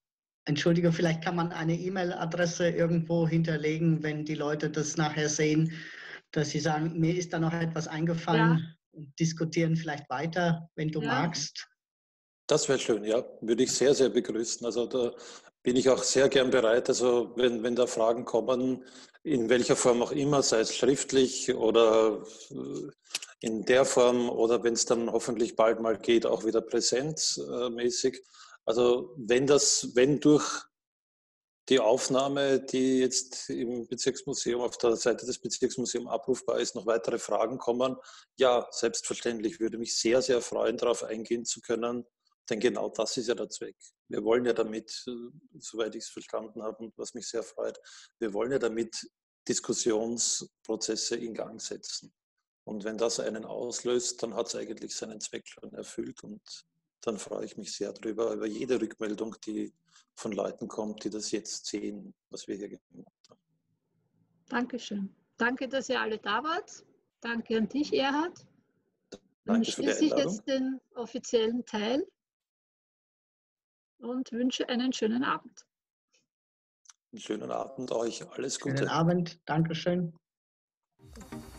Speaker 4: E-Mail-Adresse irgendwo hinterlegen, wenn die Leute das nachher sehen, dass sie sagen, mir ist da noch etwas eingefallen und diskutieren vielleicht weiter, wenn du magst.
Speaker 3: Das wäre schön, ja. Würde ich sehr, sehr begrüßen. Also da bin ich auch sehr gern bereit. Also wenn da Fragen kommen, in welcher Form auch immer, sei es schriftlich oder in der Form oder wenn es dann hoffentlich bald mal geht, auch wieder präsenzmäßig. Also wenn durch die Aufnahme, die jetzt im Bezirksmuseum auf der Seite des Bezirksmuseums abrufbar ist, noch weitere Fragen kommen, ja, selbstverständlich würde mich sehr, sehr freuen, darauf eingehen zu können, denn genau das ist ja der Zweck. Wir wollen ja damit, soweit ich es verstanden habe und was mich sehr freut, wir wollen ja damit Diskussionsprozesse in Gang setzen. Und wenn das einen auslöst, dann hat es eigentlich seinen Zweck schon erfüllt und dann freue ich mich sehr darüber, über jede Rückmeldung, die von Leuten kommt, die das jetzt sehen, was wir hier gemacht haben.
Speaker 2: Dankeschön. Danke, dass ihr alle da wart. Danke an dich, Erhard. Dann
Speaker 3: Danke für die
Speaker 2: schließe ich
Speaker 3: Einladung.
Speaker 2: jetzt den offiziellen Teil und wünsche einen schönen Abend.
Speaker 3: Einen schönen Abend euch. Alles Gute.
Speaker 4: Schönen Abend. Dankeschön.